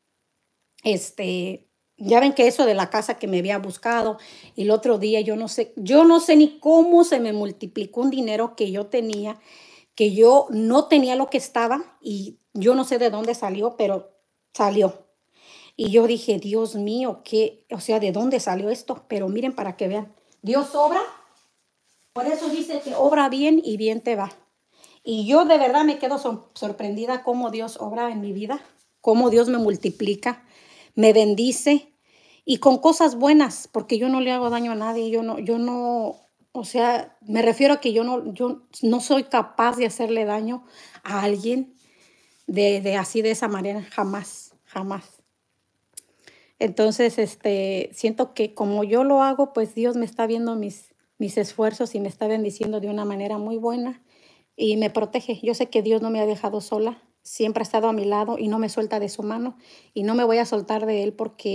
ya ven que eso de la casa que me había buscado, y el otro día yo no sé ni cómo se me multiplicó un dinero que yo tenía, que yo no tenía lo que estaba, y yo no sé de dónde salió, pero salió. Y yo dije, Dios mío, o sea, ¿de dónde salió esto? Pero miren para que vean, Dios obra, por eso dice que obra bien y bien te va. Y yo de verdad me quedo sorprendida cómo Dios obra en mi vida, cómo Dios me multiplica, me bendice y con cosas buenas, porque yo no le hago daño a nadie, yo no, o sea, me refiero a que yo no soy capaz de hacerle daño a alguien de así, de esa manera, jamás, jamás. Entonces, siento que como yo lo hago, pues Dios me está viendo mis esfuerzos y me está bendiciendo de una manera muy buena y me protege. Yo sé que Dios no me ha dejado sola, siempre ha estado a mi lado y no me suelta de su mano y no me voy a soltar de él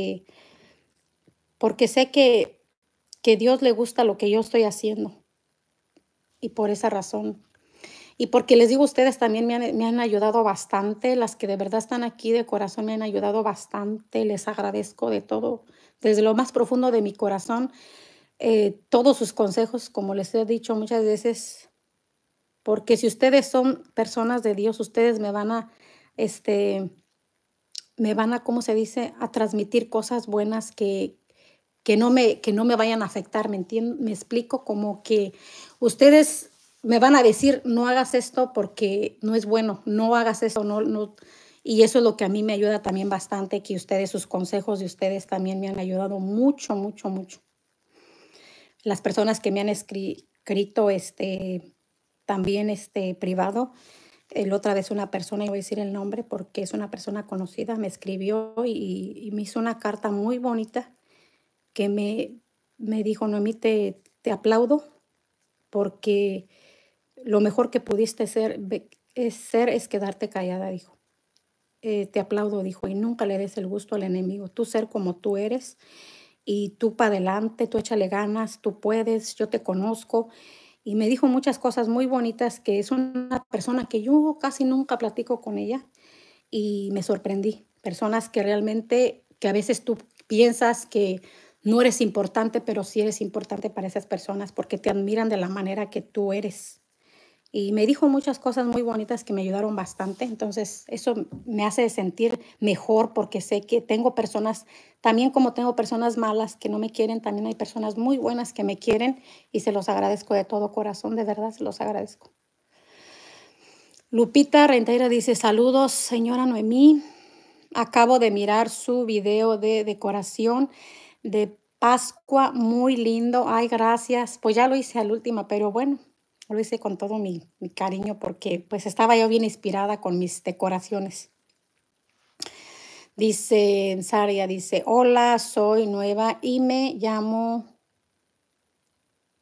porque sé que Dios le gusta lo que yo estoy haciendo y por esa razón. Y porque les digo, ustedes también me han ayudado bastante, las que de verdad están aquí de corazón me han ayudado bastante, les agradezco de todo, desde lo más profundo de mi corazón, todos sus consejos, como les he dicho muchas veces, porque si ustedes son personas de Dios, ustedes este, me van a, ¿cómo se dice?, a transmitir cosas buenas que no me vayan a afectar, ¿me entienden? Me explico como que ustedes me van a decir, no hagas esto porque no es bueno, no hagas eso, no. Y eso es lo que a mí me ayuda también bastante, que ustedes, sus consejos de ustedes también me han ayudado mucho, mucho, mucho. Las personas que me han escrito, también, privado, el otra vez una persona, y voy a decir el nombre porque es una persona conocida, me escribió y me hizo una carta muy bonita que me dijo, Noemí, te aplaudo porque lo mejor que pudiste ser es quedarte callada, dijo. Te aplaudo, dijo, y nunca le des el gusto al enemigo. Tú ser como tú eres y tú para adelante, tú échale ganas, tú puedes, yo te conozco. Y me dijo muchas cosas muy bonitas, que es una persona que yo casi nunca platico con ella y me sorprendí. Personas que realmente, que a veces tú piensas que no eres importante, pero sí eres importante para esas personas porque te admiran de la manera que tú eres. Y me dijo muchas cosas muy bonitas que me ayudaron bastante. Entonces, eso me hace sentir mejor porque sé que tengo personas, también como tengo personas malas que no me quieren, también hay personas muy buenas que me quieren y se los agradezco de todo corazón, de verdad se los agradezco. Lupita Renteira dice, saludos, señora Noemí. Acabo de mirar su video de decoración de Pascua, muy lindo. Ay, gracias. Pues ya lo hice al último, pero bueno, lo hice con todo mi cariño porque pues estaba yo bien inspirada con mis decoraciones. Dice Saria, dice, hola, soy nueva y me llamo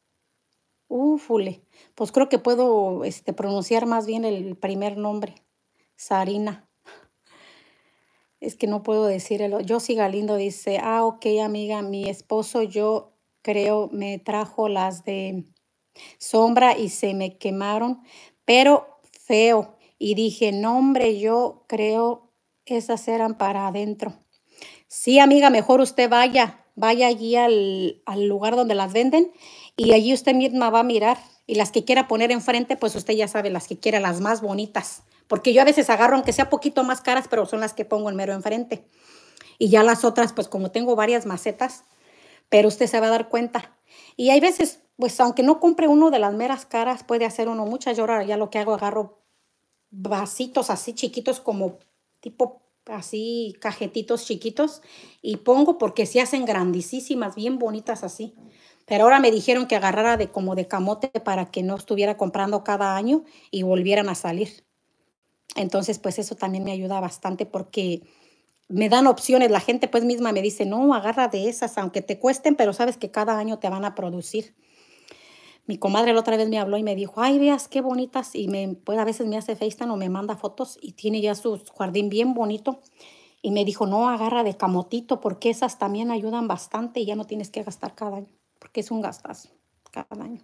Ufule. Pues creo que puedo pronunciar más bien el primer nombre. Sarina. Es que no puedo decirlo. Josie Galindo dice, ok, amiga, mi esposo yo creo me trajo las de sombra y se me quemaron, pero feo. Y dije, no, hombre, yo creo esas eran para adentro. Sí, amiga, mejor usted vaya allí al lugar donde las venden y allí usted misma va a mirar. Y las que quiera poner enfrente, pues usted ya sabe, las que quiera, las más bonitas. Porque yo a veces agarro, aunque sea poquito más caras, pero son las que pongo en mero enfrente. Y ya las otras, pues como tengo varias macetas, pero usted se va a dar cuenta. Y hay veces, pues aunque no compre uno de las meras caras, puede hacer uno muchas. Yo ahora ya lo que hago, agarro vasitos así chiquitos como tipo así cajetitos chiquitos y pongo porque se hacen grandísimas, bien bonitas así. Pero ahora me dijeron que agarrara de como de camote para que no estuviera comprando cada año y volvieran a salir. Entonces, pues eso también me ayuda bastante porque me dan opciones. La gente pues misma me dice, no, agarra de esas, aunque te cuesten, pero sabes que cada año te van a producir. Mi comadre la otra vez me habló y me dijo, ay, veas qué bonitas. Y pues a veces me hace FaceTime o me manda fotos y tiene ya su jardín bien bonito. Y me dijo, no, agarra de camotito porque esas también ayudan bastante y ya no tienes que gastar cada año, porque es un gastazo cada año.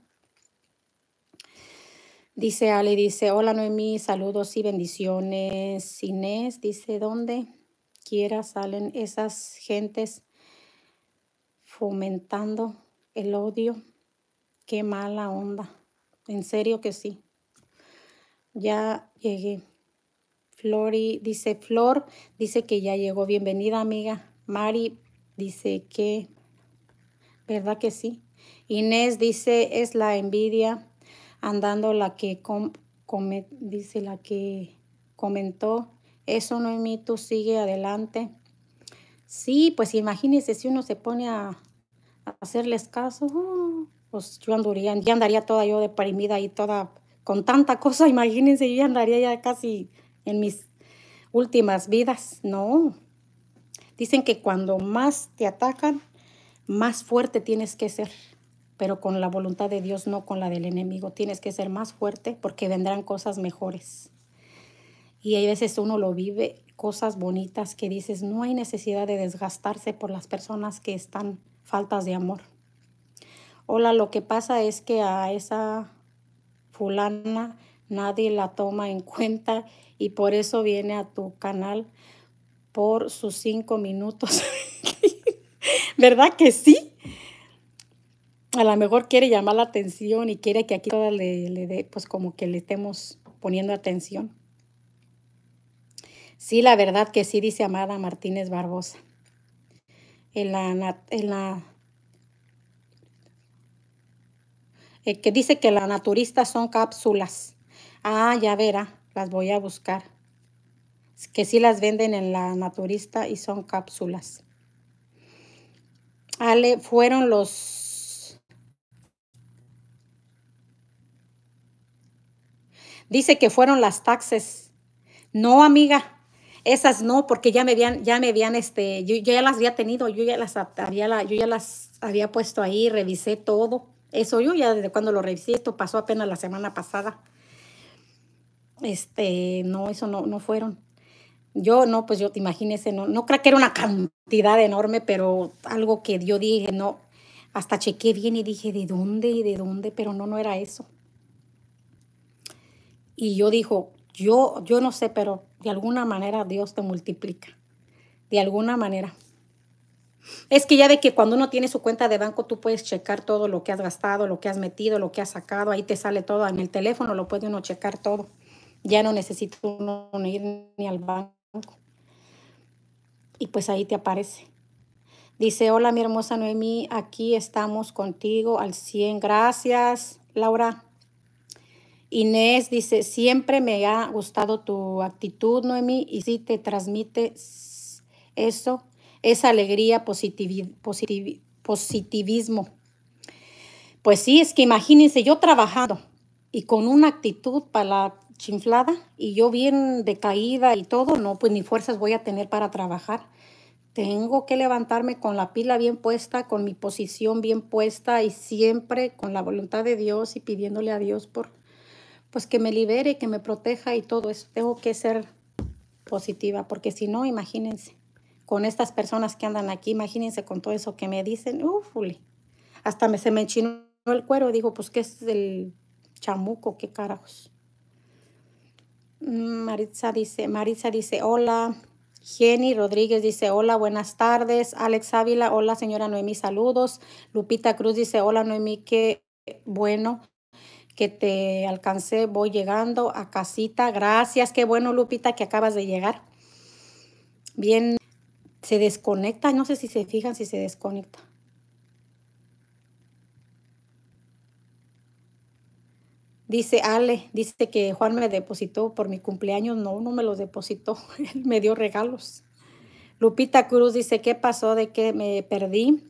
Dice Ale, dice, hola Noemí, saludos y bendiciones. Inés dice, ¿dónde quiera salen esas gentes fomentando el odio? Qué mala onda. En serio que sí. Ya llegué. Flor dice que ya llegó. Bienvenida, amiga. Mari dice que, ¿verdad que sí? Inés dice, es la envidia andando la que dice la que comentó. Eso no es mí, tú sigue adelante. Sí, pues imagínese si uno se pone a hacerles caso, pues yo ya andaría toda yo deprimida y toda con tanta cosa, imagínense, yo ya andaría ya casi en mis últimas vidas. No, dicen que cuando más te atacan, más fuerte tienes que ser, pero con la voluntad de Dios, no con la del enemigo. Tienes que ser más fuerte porque vendrán cosas mejores. Y hay veces uno lo vive, cosas bonitas que dices, no hay necesidad de desgastarse por las personas que están faltas de amor. Hola, lo que pasa es que a esa fulana nadie la toma en cuenta y por eso viene a tu canal por sus 5 minutos. ¿Verdad que sí? A lo mejor quiere llamar la atención y quiere que aquí todas le dé, pues como que le estemos poniendo atención. Sí, la verdad que sí, dice Amada Martínez Barbosa. Que dice que la naturista son cápsulas. Ah, ya verá, las voy a buscar. Que sí las venden en la naturista y son cápsulas. Ale, fueron los... Dice que fueron las taxes. No, amiga, esas no, porque ya me habían, yo ya las había tenido, yo ya las había puesto ahí, revisé todo. Eso yo ya desde cuando lo revisé, esto pasó apenas la semana pasada. No, eso no fueron. Yo no, pues yo imagínese, no creo que era una cantidad enorme, pero algo que yo dije, no, hasta chequé bien y dije, ¿de dónde y de dónde? Pero no era eso. Y yo dijo, yo no sé, pero de alguna manera Dios te multiplica, de alguna manera. Es que ya de que cuando uno tiene su cuenta de banco, tú puedes checar todo lo que has gastado, lo que has metido, lo que has sacado, ahí te sale todo en el teléfono, lo puede uno checar todo. Ya no necesita uno ir ni al banco. Y pues ahí te aparece. Dice, hola mi hermosa Noemí, aquí estamos contigo al 100. Gracias, Laura. Inés dice, siempre me ha gustado tu actitud, Noemí, y sí te transmite eso, esa alegría, positivismo. Pues sí, es que imagínense yo trabajando y con una actitud para la chinflada y yo bien decaída y todo, no, pues ni fuerzas voy a tener para trabajar. Tengo que levantarme con la pila bien puesta, con mi posición bien puesta y siempre con la voluntad de Dios y pidiéndole a Dios por, pues que me libere, que me proteja y todo eso. Tengo que ser positiva, porque si no, imagínense, con estas personas que andan aquí, imagínense con todo eso que me dicen, ufule, hasta se me enchinó el cuero, digo, pues, ¿qué es el chamuco? ¿Qué carajos? Maritza dice, hola. Jenny Rodríguez dice, hola, buenas tardes. Alex Ávila, hola, señora Noemí, saludos. Lupita Cruz dice, hola, Noemí, qué bueno que te alcancé, voy llegando a casita. Gracias, qué bueno, Lupita, que acabas de llegar. Bien, se desconecta, no sé si se fijan si se desconecta. Dice Ale, dice que Juan me depositó por mi cumpleaños. No, no me los depositó, él me dio regalos. Lupita Cruz dice, ¿qué pasó de que me perdí?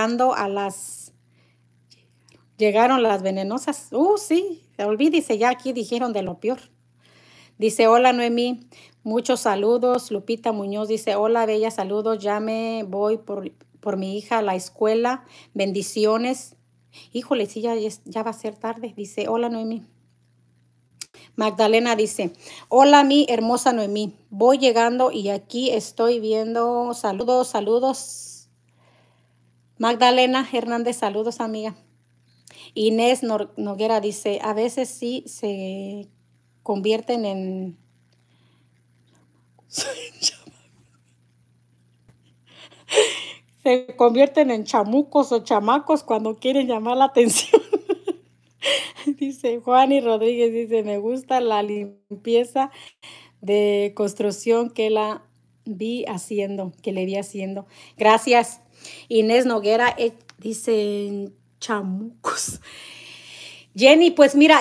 Llegaron las venenosas. Sí, olvídese, ya aquí dijeron de lo peor. Dice, hola Noemí, muchos saludos. Lupita Muñoz dice, hola bella, saludos, ya me voy por mi hija a la escuela. Bendiciones. Híjole, sí, ya va a ser tarde. Dice, hola Noemí. Magdalena dice, hola mi hermosa Noemí, voy llegando y aquí estoy viendo. Saludos, saludos. Magdalena Hernández, saludos amiga. Inés Noguera dice, a veces sí se convierten en... se convierten en chamucos o chamacos cuando quieren llamar la atención. Dice Juani Rodríguez, dice, me gusta la limpieza de construcción que le vi haciendo. Gracias. Inés Noguera dice chamucos. Jenny, pues mira,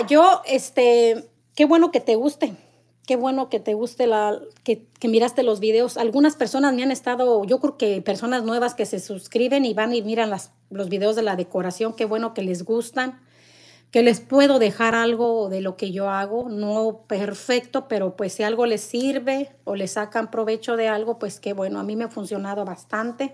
qué bueno que te guste. Qué bueno que te guste que miraste los videos. Algunas personas me han estado, yo creo que personas nuevas que se suscriben y van y miran los videos de la decoración. Qué bueno que les gustan, que les puedo dejar algo de lo que yo hago. No perfecto, pero pues si algo les sirve o les sacan provecho de algo, pues qué bueno. A mí me ha funcionado bastante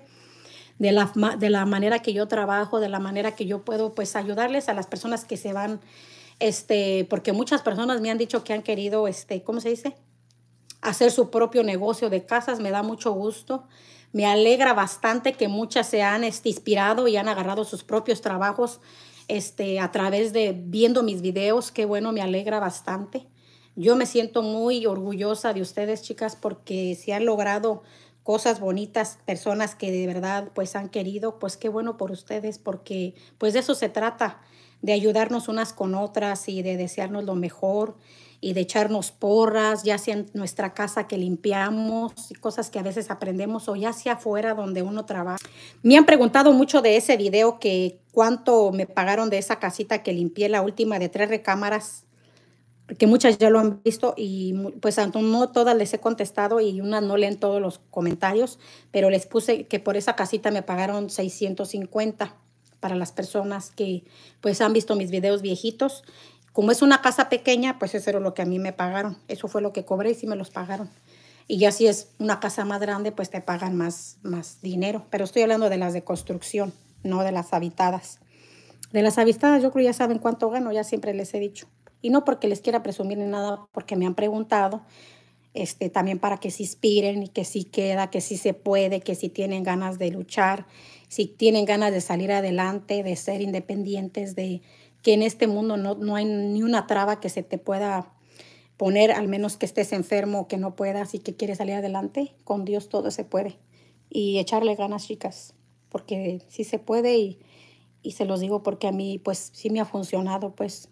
de la manera que yo trabajo, de la manera que yo puedo pues ayudarles a las personas que se van, porque muchas personas me han dicho que han querido, ¿cómo se dice? Hacer su propio negocio de casas. Me da mucho gusto. Me alegra bastante que muchas se han inspirado y han agarrado sus propios trabajos a través de viendo mis videos. Qué bueno, me alegra bastante. Yo me siento muy orgullosa de ustedes, chicas, porque si han logrado cosas bonitas, personas que de verdad pues han querido, pues qué bueno por ustedes, porque pues de eso se trata, de ayudarnos unas con otras y de desearnos lo mejor y de echarnos porras, ya sea en nuestra casa que limpiamos y cosas que a veces aprendemos o ya sea afuera donde uno trabaja. Me han preguntado mucho de ese video que cuánto me pagaron de esa casita que limpié, la última de 3 recámaras, que muchas ya lo han visto y pues no todas les he contestado y unas no leen todos los comentarios, pero les puse que por esa casita me pagaron 650 para las personas que pues han visto mis videos viejitos. Como es una casa pequeña, pues eso era lo que a mí me pagaron. Eso fue lo que cobré y sí me los pagaron. Y ya si es una casa más grande, pues te pagan más dinero. Pero estoy hablando de las de construcción, no de las habitadas. De las habitadas yo creo ya saben cuánto gano, ya siempre les he dicho. Y no porque les quiera presumir ni nada, porque me han preguntado, también para que se inspiren y que sí queda, que sí se puede, que si tienen ganas de luchar, si tienen ganas de salir adelante, de ser independientes, de que en este mundo no hay ni una traba que se te pueda poner, al menos que estés enfermo o que no puedas y que quieres salir adelante. Con Dios todo se puede. Y echarle ganas, chicas, porque sí se puede y se los digo porque a mí pues sí me ha funcionado, pues.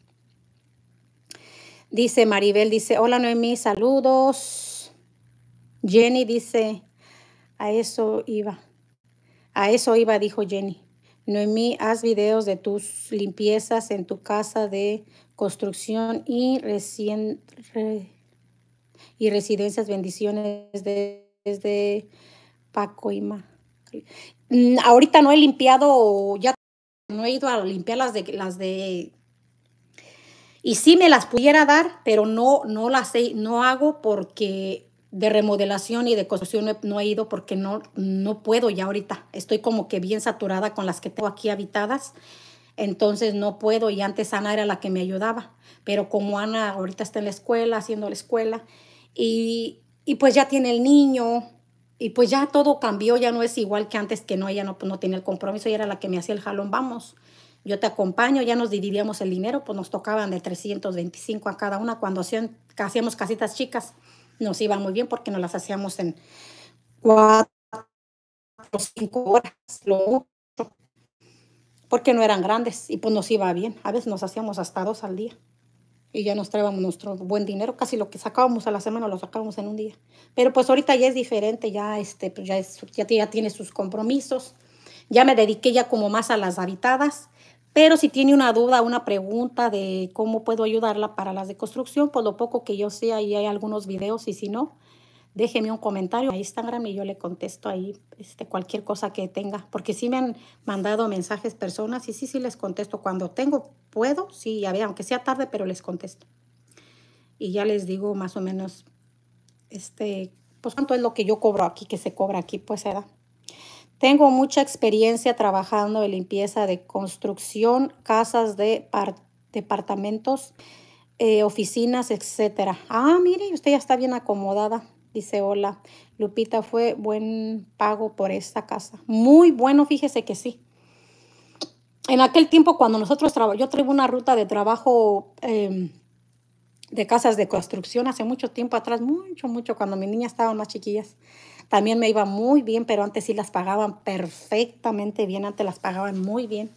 Dice Maribel, dice, hola Noemí, saludos. Jenny dice, a eso iba, dijo Jenny. Noemí, haz videos de tus limpiezas en tu casa de construcción y residencias. Bendiciones desde Paco Ima. Ahorita no he limpiado, ya no he ido a limpiar las de y sí me las pudiera dar, pero no hago porque de remodelación y de construcción no he ido porque no puedo ya ahorita. Estoy como que bien saturada con las que tengo aquí habitadas, entonces no puedo y antes Ana era la que me ayudaba. Pero como Ana ahorita está en la escuela, haciendo la escuela y y pues ya tiene el niño, y pues ya todo cambió, ya no es igual que antes, que no, ella no, pues no tenía el compromiso, ella era la que me hacía el jalón, vamos, yo te acompaño, ya nos dividíamos el dinero, pues nos tocaban de 325 a cada una, cuando hacíamos casitas chicas, nos iba muy bien porque nos las hacíamos en 4 o 5 horas, lo mucho, porque no eran grandes, y pues nos iba bien, a veces nos hacíamos hasta 2 al día. Y ya nos traíamos nuestro buen dinero, casi lo que sacábamos a la semana lo sacábamos en un día. Pero pues ahorita ya es diferente, ya, pues ya tiene sus compromisos. Ya me dediqué ya como más a las habitadas, pero si tiene una duda, una pregunta de cómo puedo ayudarla para las de construcción, pues lo poco que yo sé, ahí hay algunos videos, y si no, déjeme un comentario a Instagram y yo le contesto ahí cualquier cosa que tenga, porque sí me han mandado mensajes personas y sí les contesto cuando puedo, sí, a ver, aunque sea tarde, pero les contesto. Y ya les digo más o menos, pues cuánto es lo que yo cobro aquí, que se cobra aquí, pues se da. Tengo mucha experiencia trabajando en limpieza de construcción, casas de departamentos, oficinas, etcétera. Ah, mire, usted ya está bien acomodada. Dice, hola, Lupita, fue buen pago por esta casa. Muy bueno, fíjese que sí. En aquel tiempo, cuando yo traigo una ruta de trabajo de casas de construcción hace mucho tiempo atrás, mucho, cuando mis niñas estaban más chiquillas. También me iba muy bien, pero antes sí las pagaban perfectamente bien, antes las pagaban muy bien.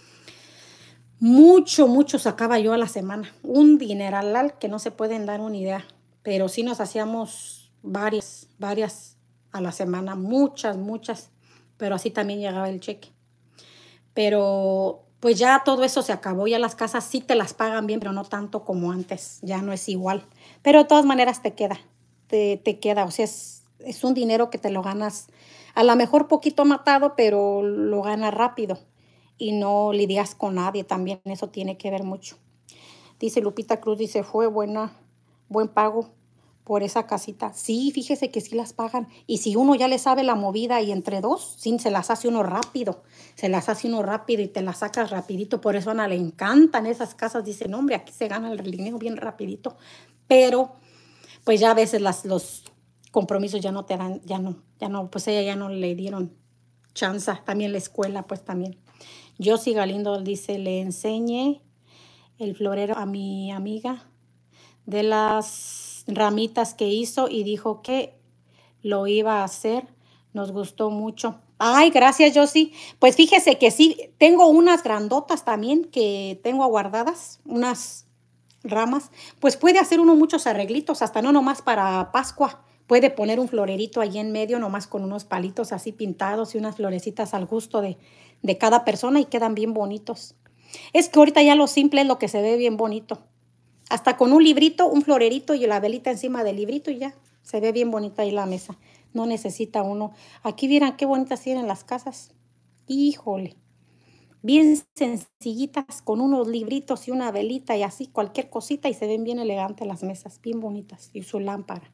Mucho sacaba yo a la semana. Un dineral que no se pueden dar una idea. Pero sí nos hacíamos varias a la semana. Muchas. Pero así también llegaba el cheque. Pero pues ya todo eso se acabó. Ya las casas sí te las pagan bien, pero no tanto como antes. Ya no es igual. Pero de todas maneras te queda. Te queda. O sea, es un dinero que te lo ganas. A lo mejor poquito matado, pero lo ganas rápido. Y no lidias con nadie también, eso tiene que ver mucho. Dice Lupita Cruz, dice, fue buen pago por esa casita. Sí, fíjese que sí las pagan. Y si uno ya le sabe la movida y entre dos, sí, se las hace uno rápido. Se las hace uno rápido y te las sacas rapidito. Por eso a Ana le encantan esas casas. Dice, no, hombre, aquí se gana el dinero bien rapidito. Pero, pues ya a veces los compromisos ya no te dan, ya no, pues ella ya no le dieron chance. También la escuela, pues también. Josie Galindo dice, le enseñé el florero a mi amiga de las ramitas que hizo y dijo que lo iba a hacer. Nos gustó mucho. Ay, gracias, Josie. Pues fíjese que sí, tengo unas grandotas también que tengo guardadas, unas ramas. Pues puede hacer uno muchos arreglitos, hasta no nomás para Pascua. Puede poner un florerito ahí en medio, nomás con unos palitos así pintados y unas florecitas al gusto de cada persona y quedan bien bonitos. Es que ahorita ya lo simple es lo que se ve bien bonito. Hasta con un librito, un florerito y la velita encima del librito y ya se ve bien bonita ahí la mesa. No necesita uno. Aquí vieran qué bonitas tienen las casas. Híjole. Bien sencillitas, con unos libritos y una velita y así, cualquier cosita, y se ven bien elegantes las mesas, bien bonitas, y su lámpara.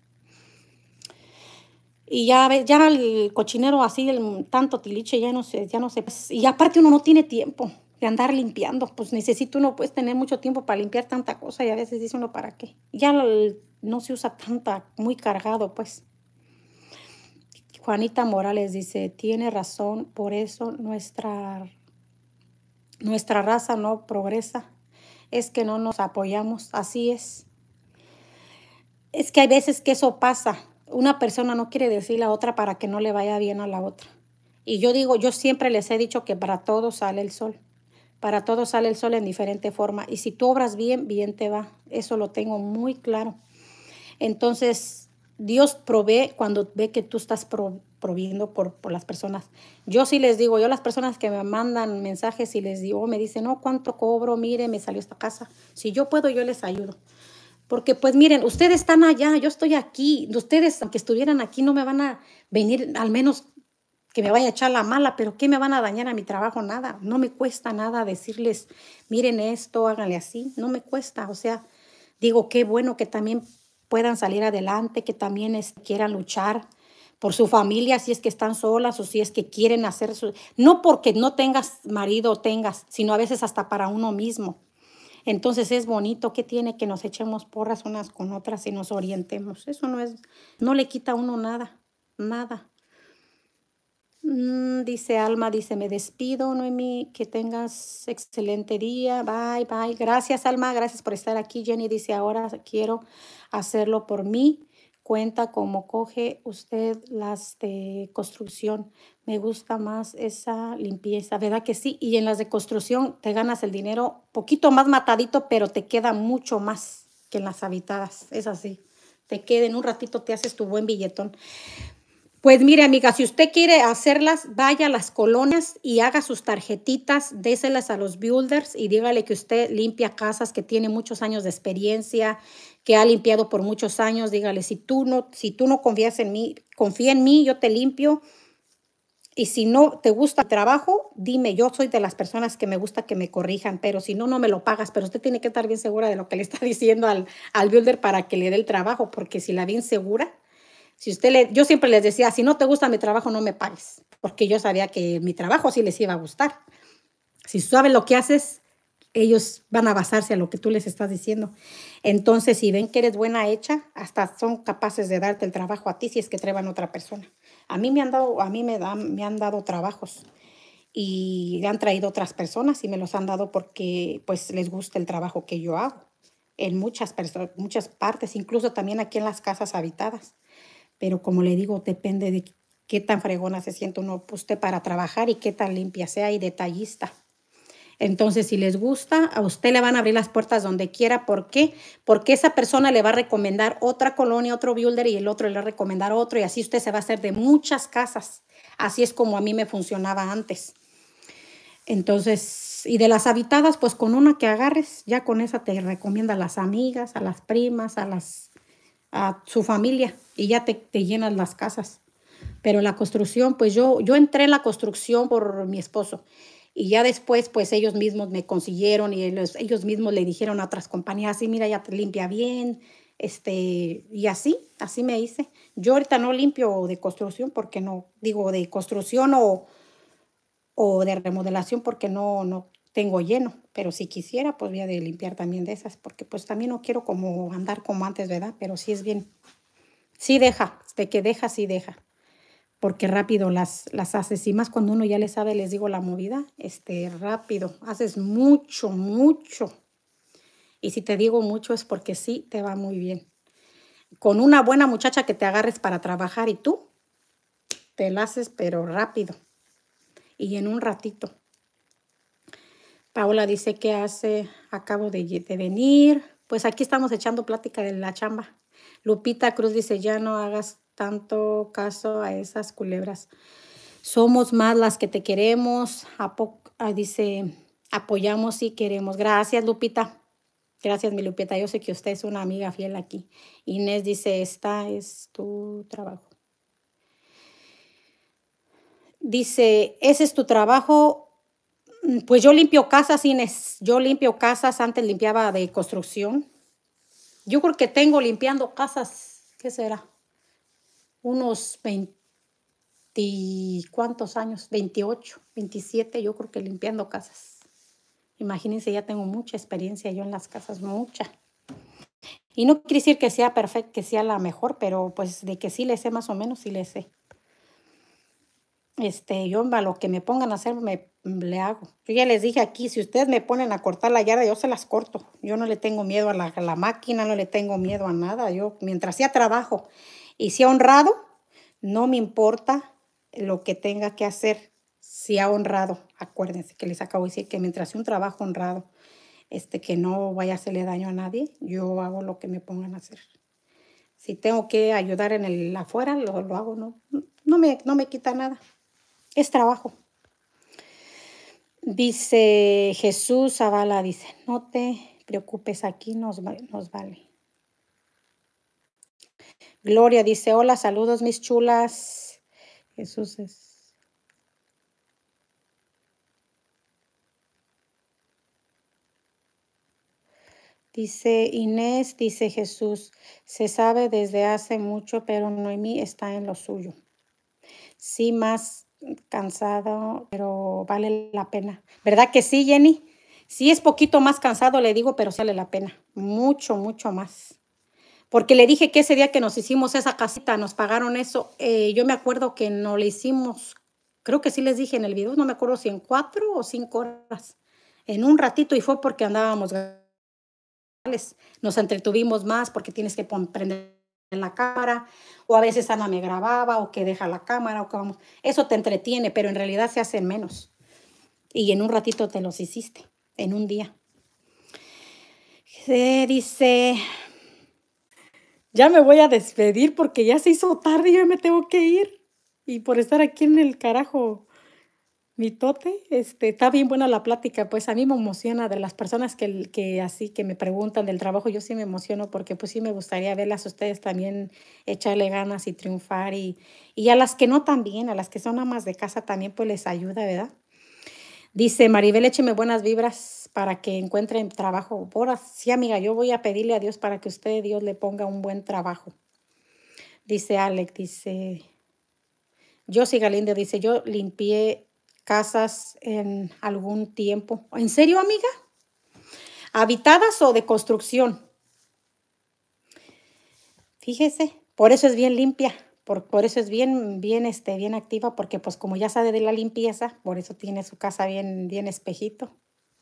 Y ya el cochinero así, tanto tiliche, ya no sé. Y aparte uno no tiene tiempo de andar limpiando, pues necesita uno pues tener mucho tiempo para limpiar tanta cosa y a veces dice uno, ¿para qué? Ya no se usa muy cargado, pues. Juanita Morales dice, tiene razón, por eso nuestra raza no progresa, es que no nos apoyamos, así es. Es que hay veces que eso pasa. Una persona no quiere decirle a otra para que no le vaya bien a la otra. Y yo siempre les he dicho que para todos sale el sol. Para todos sale el sol en diferente forma. Y si tú obras bien, bien te va. Eso lo tengo muy claro. Entonces, Dios provee cuando ve que tú estás proviendo por las personas. Yo sí les digo, yo a las personas que me mandan mensajes y les digo, me dicen, no, ¿cuánto cobro? Mire, me salió esta casa. Si yo puedo, yo les ayudo. Porque pues miren, ustedes están allá, yo estoy aquí. Ustedes, aunque estuvieran aquí, no me van a venir, al menos que me vaya a echar la mala, pero ¿qué me van a dañar a mi trabajo? Nada. No me cuesta nada decirles, miren esto, háganle así. No me cuesta. O sea, digo, qué bueno que también puedan salir adelante, que también quieran luchar por su familia, si es que están solas o si es que quieren no porque no tengas marido o tengas, sino a veces hasta para uno mismo. Entonces es bonito que tiene que nos echemos porras unas con otras y nos orientemos. Eso no le quita a uno nada, nada. Dice Alma, dice, me despido, Noemí, que tengas excelente día, bye, bye. Gracias, Alma, gracias por estar aquí. Jenny dice, ahora quiero hacerlo por mí. Cuenta cómo coge usted las de construcción. Me gusta más esa limpieza, ¿verdad que sí? Y en las de construcción te ganas el dinero poquito más matadito, pero te queda mucho más que en las habitadas. Es así. Te queda en un ratito, te haces tu buen billetón. Pues mire, amiga, si usted quiere hacerlas, vaya a las colonias y haga sus tarjetitas, déselas a los builders y dígale que usted limpia casas, que tiene muchos años de experiencia, que ha limpiado por muchos años. Dígale, si tú no confías en mí, confía en mí, yo te limpio. Y si no te gusta el trabajo, dime, yo soy de las personas que me gusta que me corrijan, pero si no, no me lo pagas. Pero usted tiene que estar bien segura de lo que le está diciendo al builder para que le dé el trabajo, porque si la bien segura, si yo siempre les decía, si no te gusta mi trabajo, no me pagues, porque yo sabía que mi trabajo sí les iba a gustar. Si sabes lo que haces, ellos van a basarse a lo que tú les estás diciendo. Entonces, si ven que eres buena hecha, hasta son capaces de darte el trabajo a ti si es que treban otra persona. A mí me han dado trabajos y le han traído otras personas y me los han dado porque pues les gusta el trabajo que yo hago en muchas partes, incluso también aquí en las casas habitadas. Pero como le digo, depende de qué tan fregona se siente uno usted para trabajar y qué tan limpia sea y detallista. Entonces, si les gusta, a usted le van a abrir las puertas donde quiera. ¿Por qué? Porque esa persona le va a recomendar otra colonia, otro builder y el otro le va a recomendar otro y así usted se va a hacer de muchas casas. Así es como a mí me funcionaba antes. Entonces, y de las habitadas, pues con una que agarres, ya con esa te recomienda a las amigas, a las primas, a su familia y ya te llenas las casas. Pero la construcción, pues yo entré en la construcción por mi esposo y ya después, pues ellos mismos me consiguieron y ellos mismos le dijeron a otras compañías, sí, mira, ya te limpia bien, y así me hice. Yo ahorita no limpio de construcción porque no, digo, de construcción o de remodelación porque no tengo lleno, pero si quisiera, pues voy a de limpiar también de esas, porque pues también no quiero como andar como antes, ¿verdad? Pero sí es bien, sí deja, de que deja, sí deja, porque rápido las haces, y más cuando uno ya le sabe, les digo, la movida, rápido, haces mucho, mucho, y si te digo mucho es porque sí te va muy bien. Con una buena muchacha que te agarres para trabajar y tú te la haces, pero rápido y en un ratito. Paola dice que hace, acabo de venir. Pues aquí estamos echando plática de la chamba. Lupita Cruz dice, ya no hagas tanto caso a esas culebras. Somos más las que te queremos. Dice, apoyamos y queremos. Gracias, Lupita. Gracias, mi Lupita. Yo sé que usted es una amiga fiel aquí. Inés dice, esta es tu trabajo. Dice, ese es tu trabajo. Pues yo limpio casas, Inés. Yo limpio casas, antes limpiaba de construcción. Yo creo que tengo limpiando casas, ¿qué será? Unos 20, ¿cuántos años? 28, 27, yo creo que limpiando casas. Imagínense, ya tengo mucha experiencia yo en las casas, mucha. Y no quiere decir que sea perfecta, que sea la mejor, pero pues de que sí le sé más o menos, sí le sé. Yo a lo que me pongan a hacer, le hago. Yo ya les dije aquí, si ustedes me ponen a cortar la yarda, yo se las corto. Yo no le tengo miedo a la máquina, no le tengo miedo a nada. Yo, mientras sea trabajo y sea honrado, no me importa lo que tenga que hacer. Si ha honrado, acuérdense que les acabo de decir que mientras sea un trabajo honrado, que no vaya a hacerle daño a nadie, yo hago lo que me pongan a hacer. Si tengo que ayudar en el afuera, lo hago, no me quita nada. Es trabajo. Dice Jesús Zavala, dice, no te preocupes, aquí nos vale. Gloria dice, hola, saludos mis chulas. Jesús es... Dice Inés, dice Jesús, se sabe desde hace mucho, pero Noemí está en lo suyo. Sí, más cansado, pero vale la pena. ¿Verdad que sí, Jenny? Sí es poquito más cansado, le digo, pero sí vale la pena. Mucho, mucho más. Porque le dije que ese día que nos hicimos esa casita, nos pagaron eso. Yo me acuerdo que no le hicimos, creo que sí les dije en el video, no me acuerdo si en 4 o 5 horas. En un ratito, y fue porque andábamos, nos entretuvimos más porque tienes que prender en la cámara, o a veces Ana me grababa, o que deja la cámara, o que vamos. Eso te entretiene, pero en realidad se hacen menos. Y en un ratito te los hiciste, en un día. Dice, ya me voy a despedir porque ya se hizo tarde y yo me tengo que ir. Y por estar aquí en el carajo mitote, está bien buena la plática, pues a mí me emociona de las personas que así que me preguntan del trabajo, yo sí me emociono porque pues sí me gustaría verlas a ustedes también echarle ganas y triunfar y a las que no también, a las que son amas de casa también pues les ayuda, ¿verdad? Dice Maribel, écheme buenas vibras para que encuentren trabajo. Ahora sí, amiga, yo voy a pedirle a Dios para que usted, Dios, le ponga un buen trabajo. Dice Alex, dice, Josie Galindo, dice, yo limpié casas en algún tiempo. ¿En serio, amiga? ¿Habitadas o de construcción? Fíjese, por eso es bien limpia, por eso es bien activa, porque pues como ya sabe de la limpieza, por eso tiene su casa bien espejito.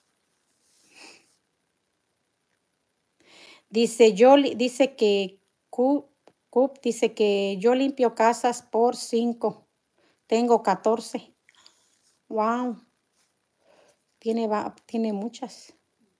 Dice, dice que dice que yo limpio casas por 5. Tengo 14. Wow, tiene muchas.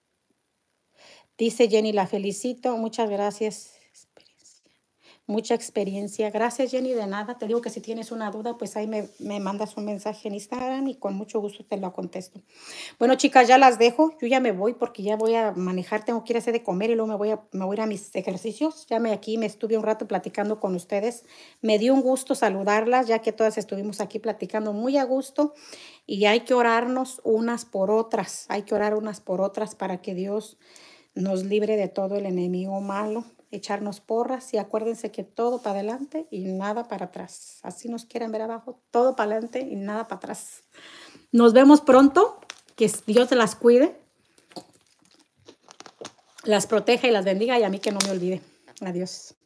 Dice Jenny, la felicito. Muchas gracias. Mucha experiencia. Gracias, Jenny, de nada. Te digo que si tienes una duda, pues ahí me mandas un mensaje en Instagram y con mucho gusto te lo contesto. Bueno, chicas, ya las dejo. Yo ya me voy porque ya voy a manejar. Tengo que ir a hacer de comer y luego me voy a ir a mis ejercicios. Aquí me estuve un rato platicando con ustedes. Me dio un gusto saludarlas, ya que todas estuvimos aquí platicando muy a gusto. Y hay que orarnos unas por otras. Hay que orar unas por otras para que Dios nos libre de todo el enemigo malo, echarnos porras y acuérdense que todo para adelante y nada para atrás. Así nos quieren ver abajo, todo para adelante y nada para atrás. Nos vemos pronto, que Dios las cuide, las proteja y las bendiga y a mí que no me olvide. Adiós.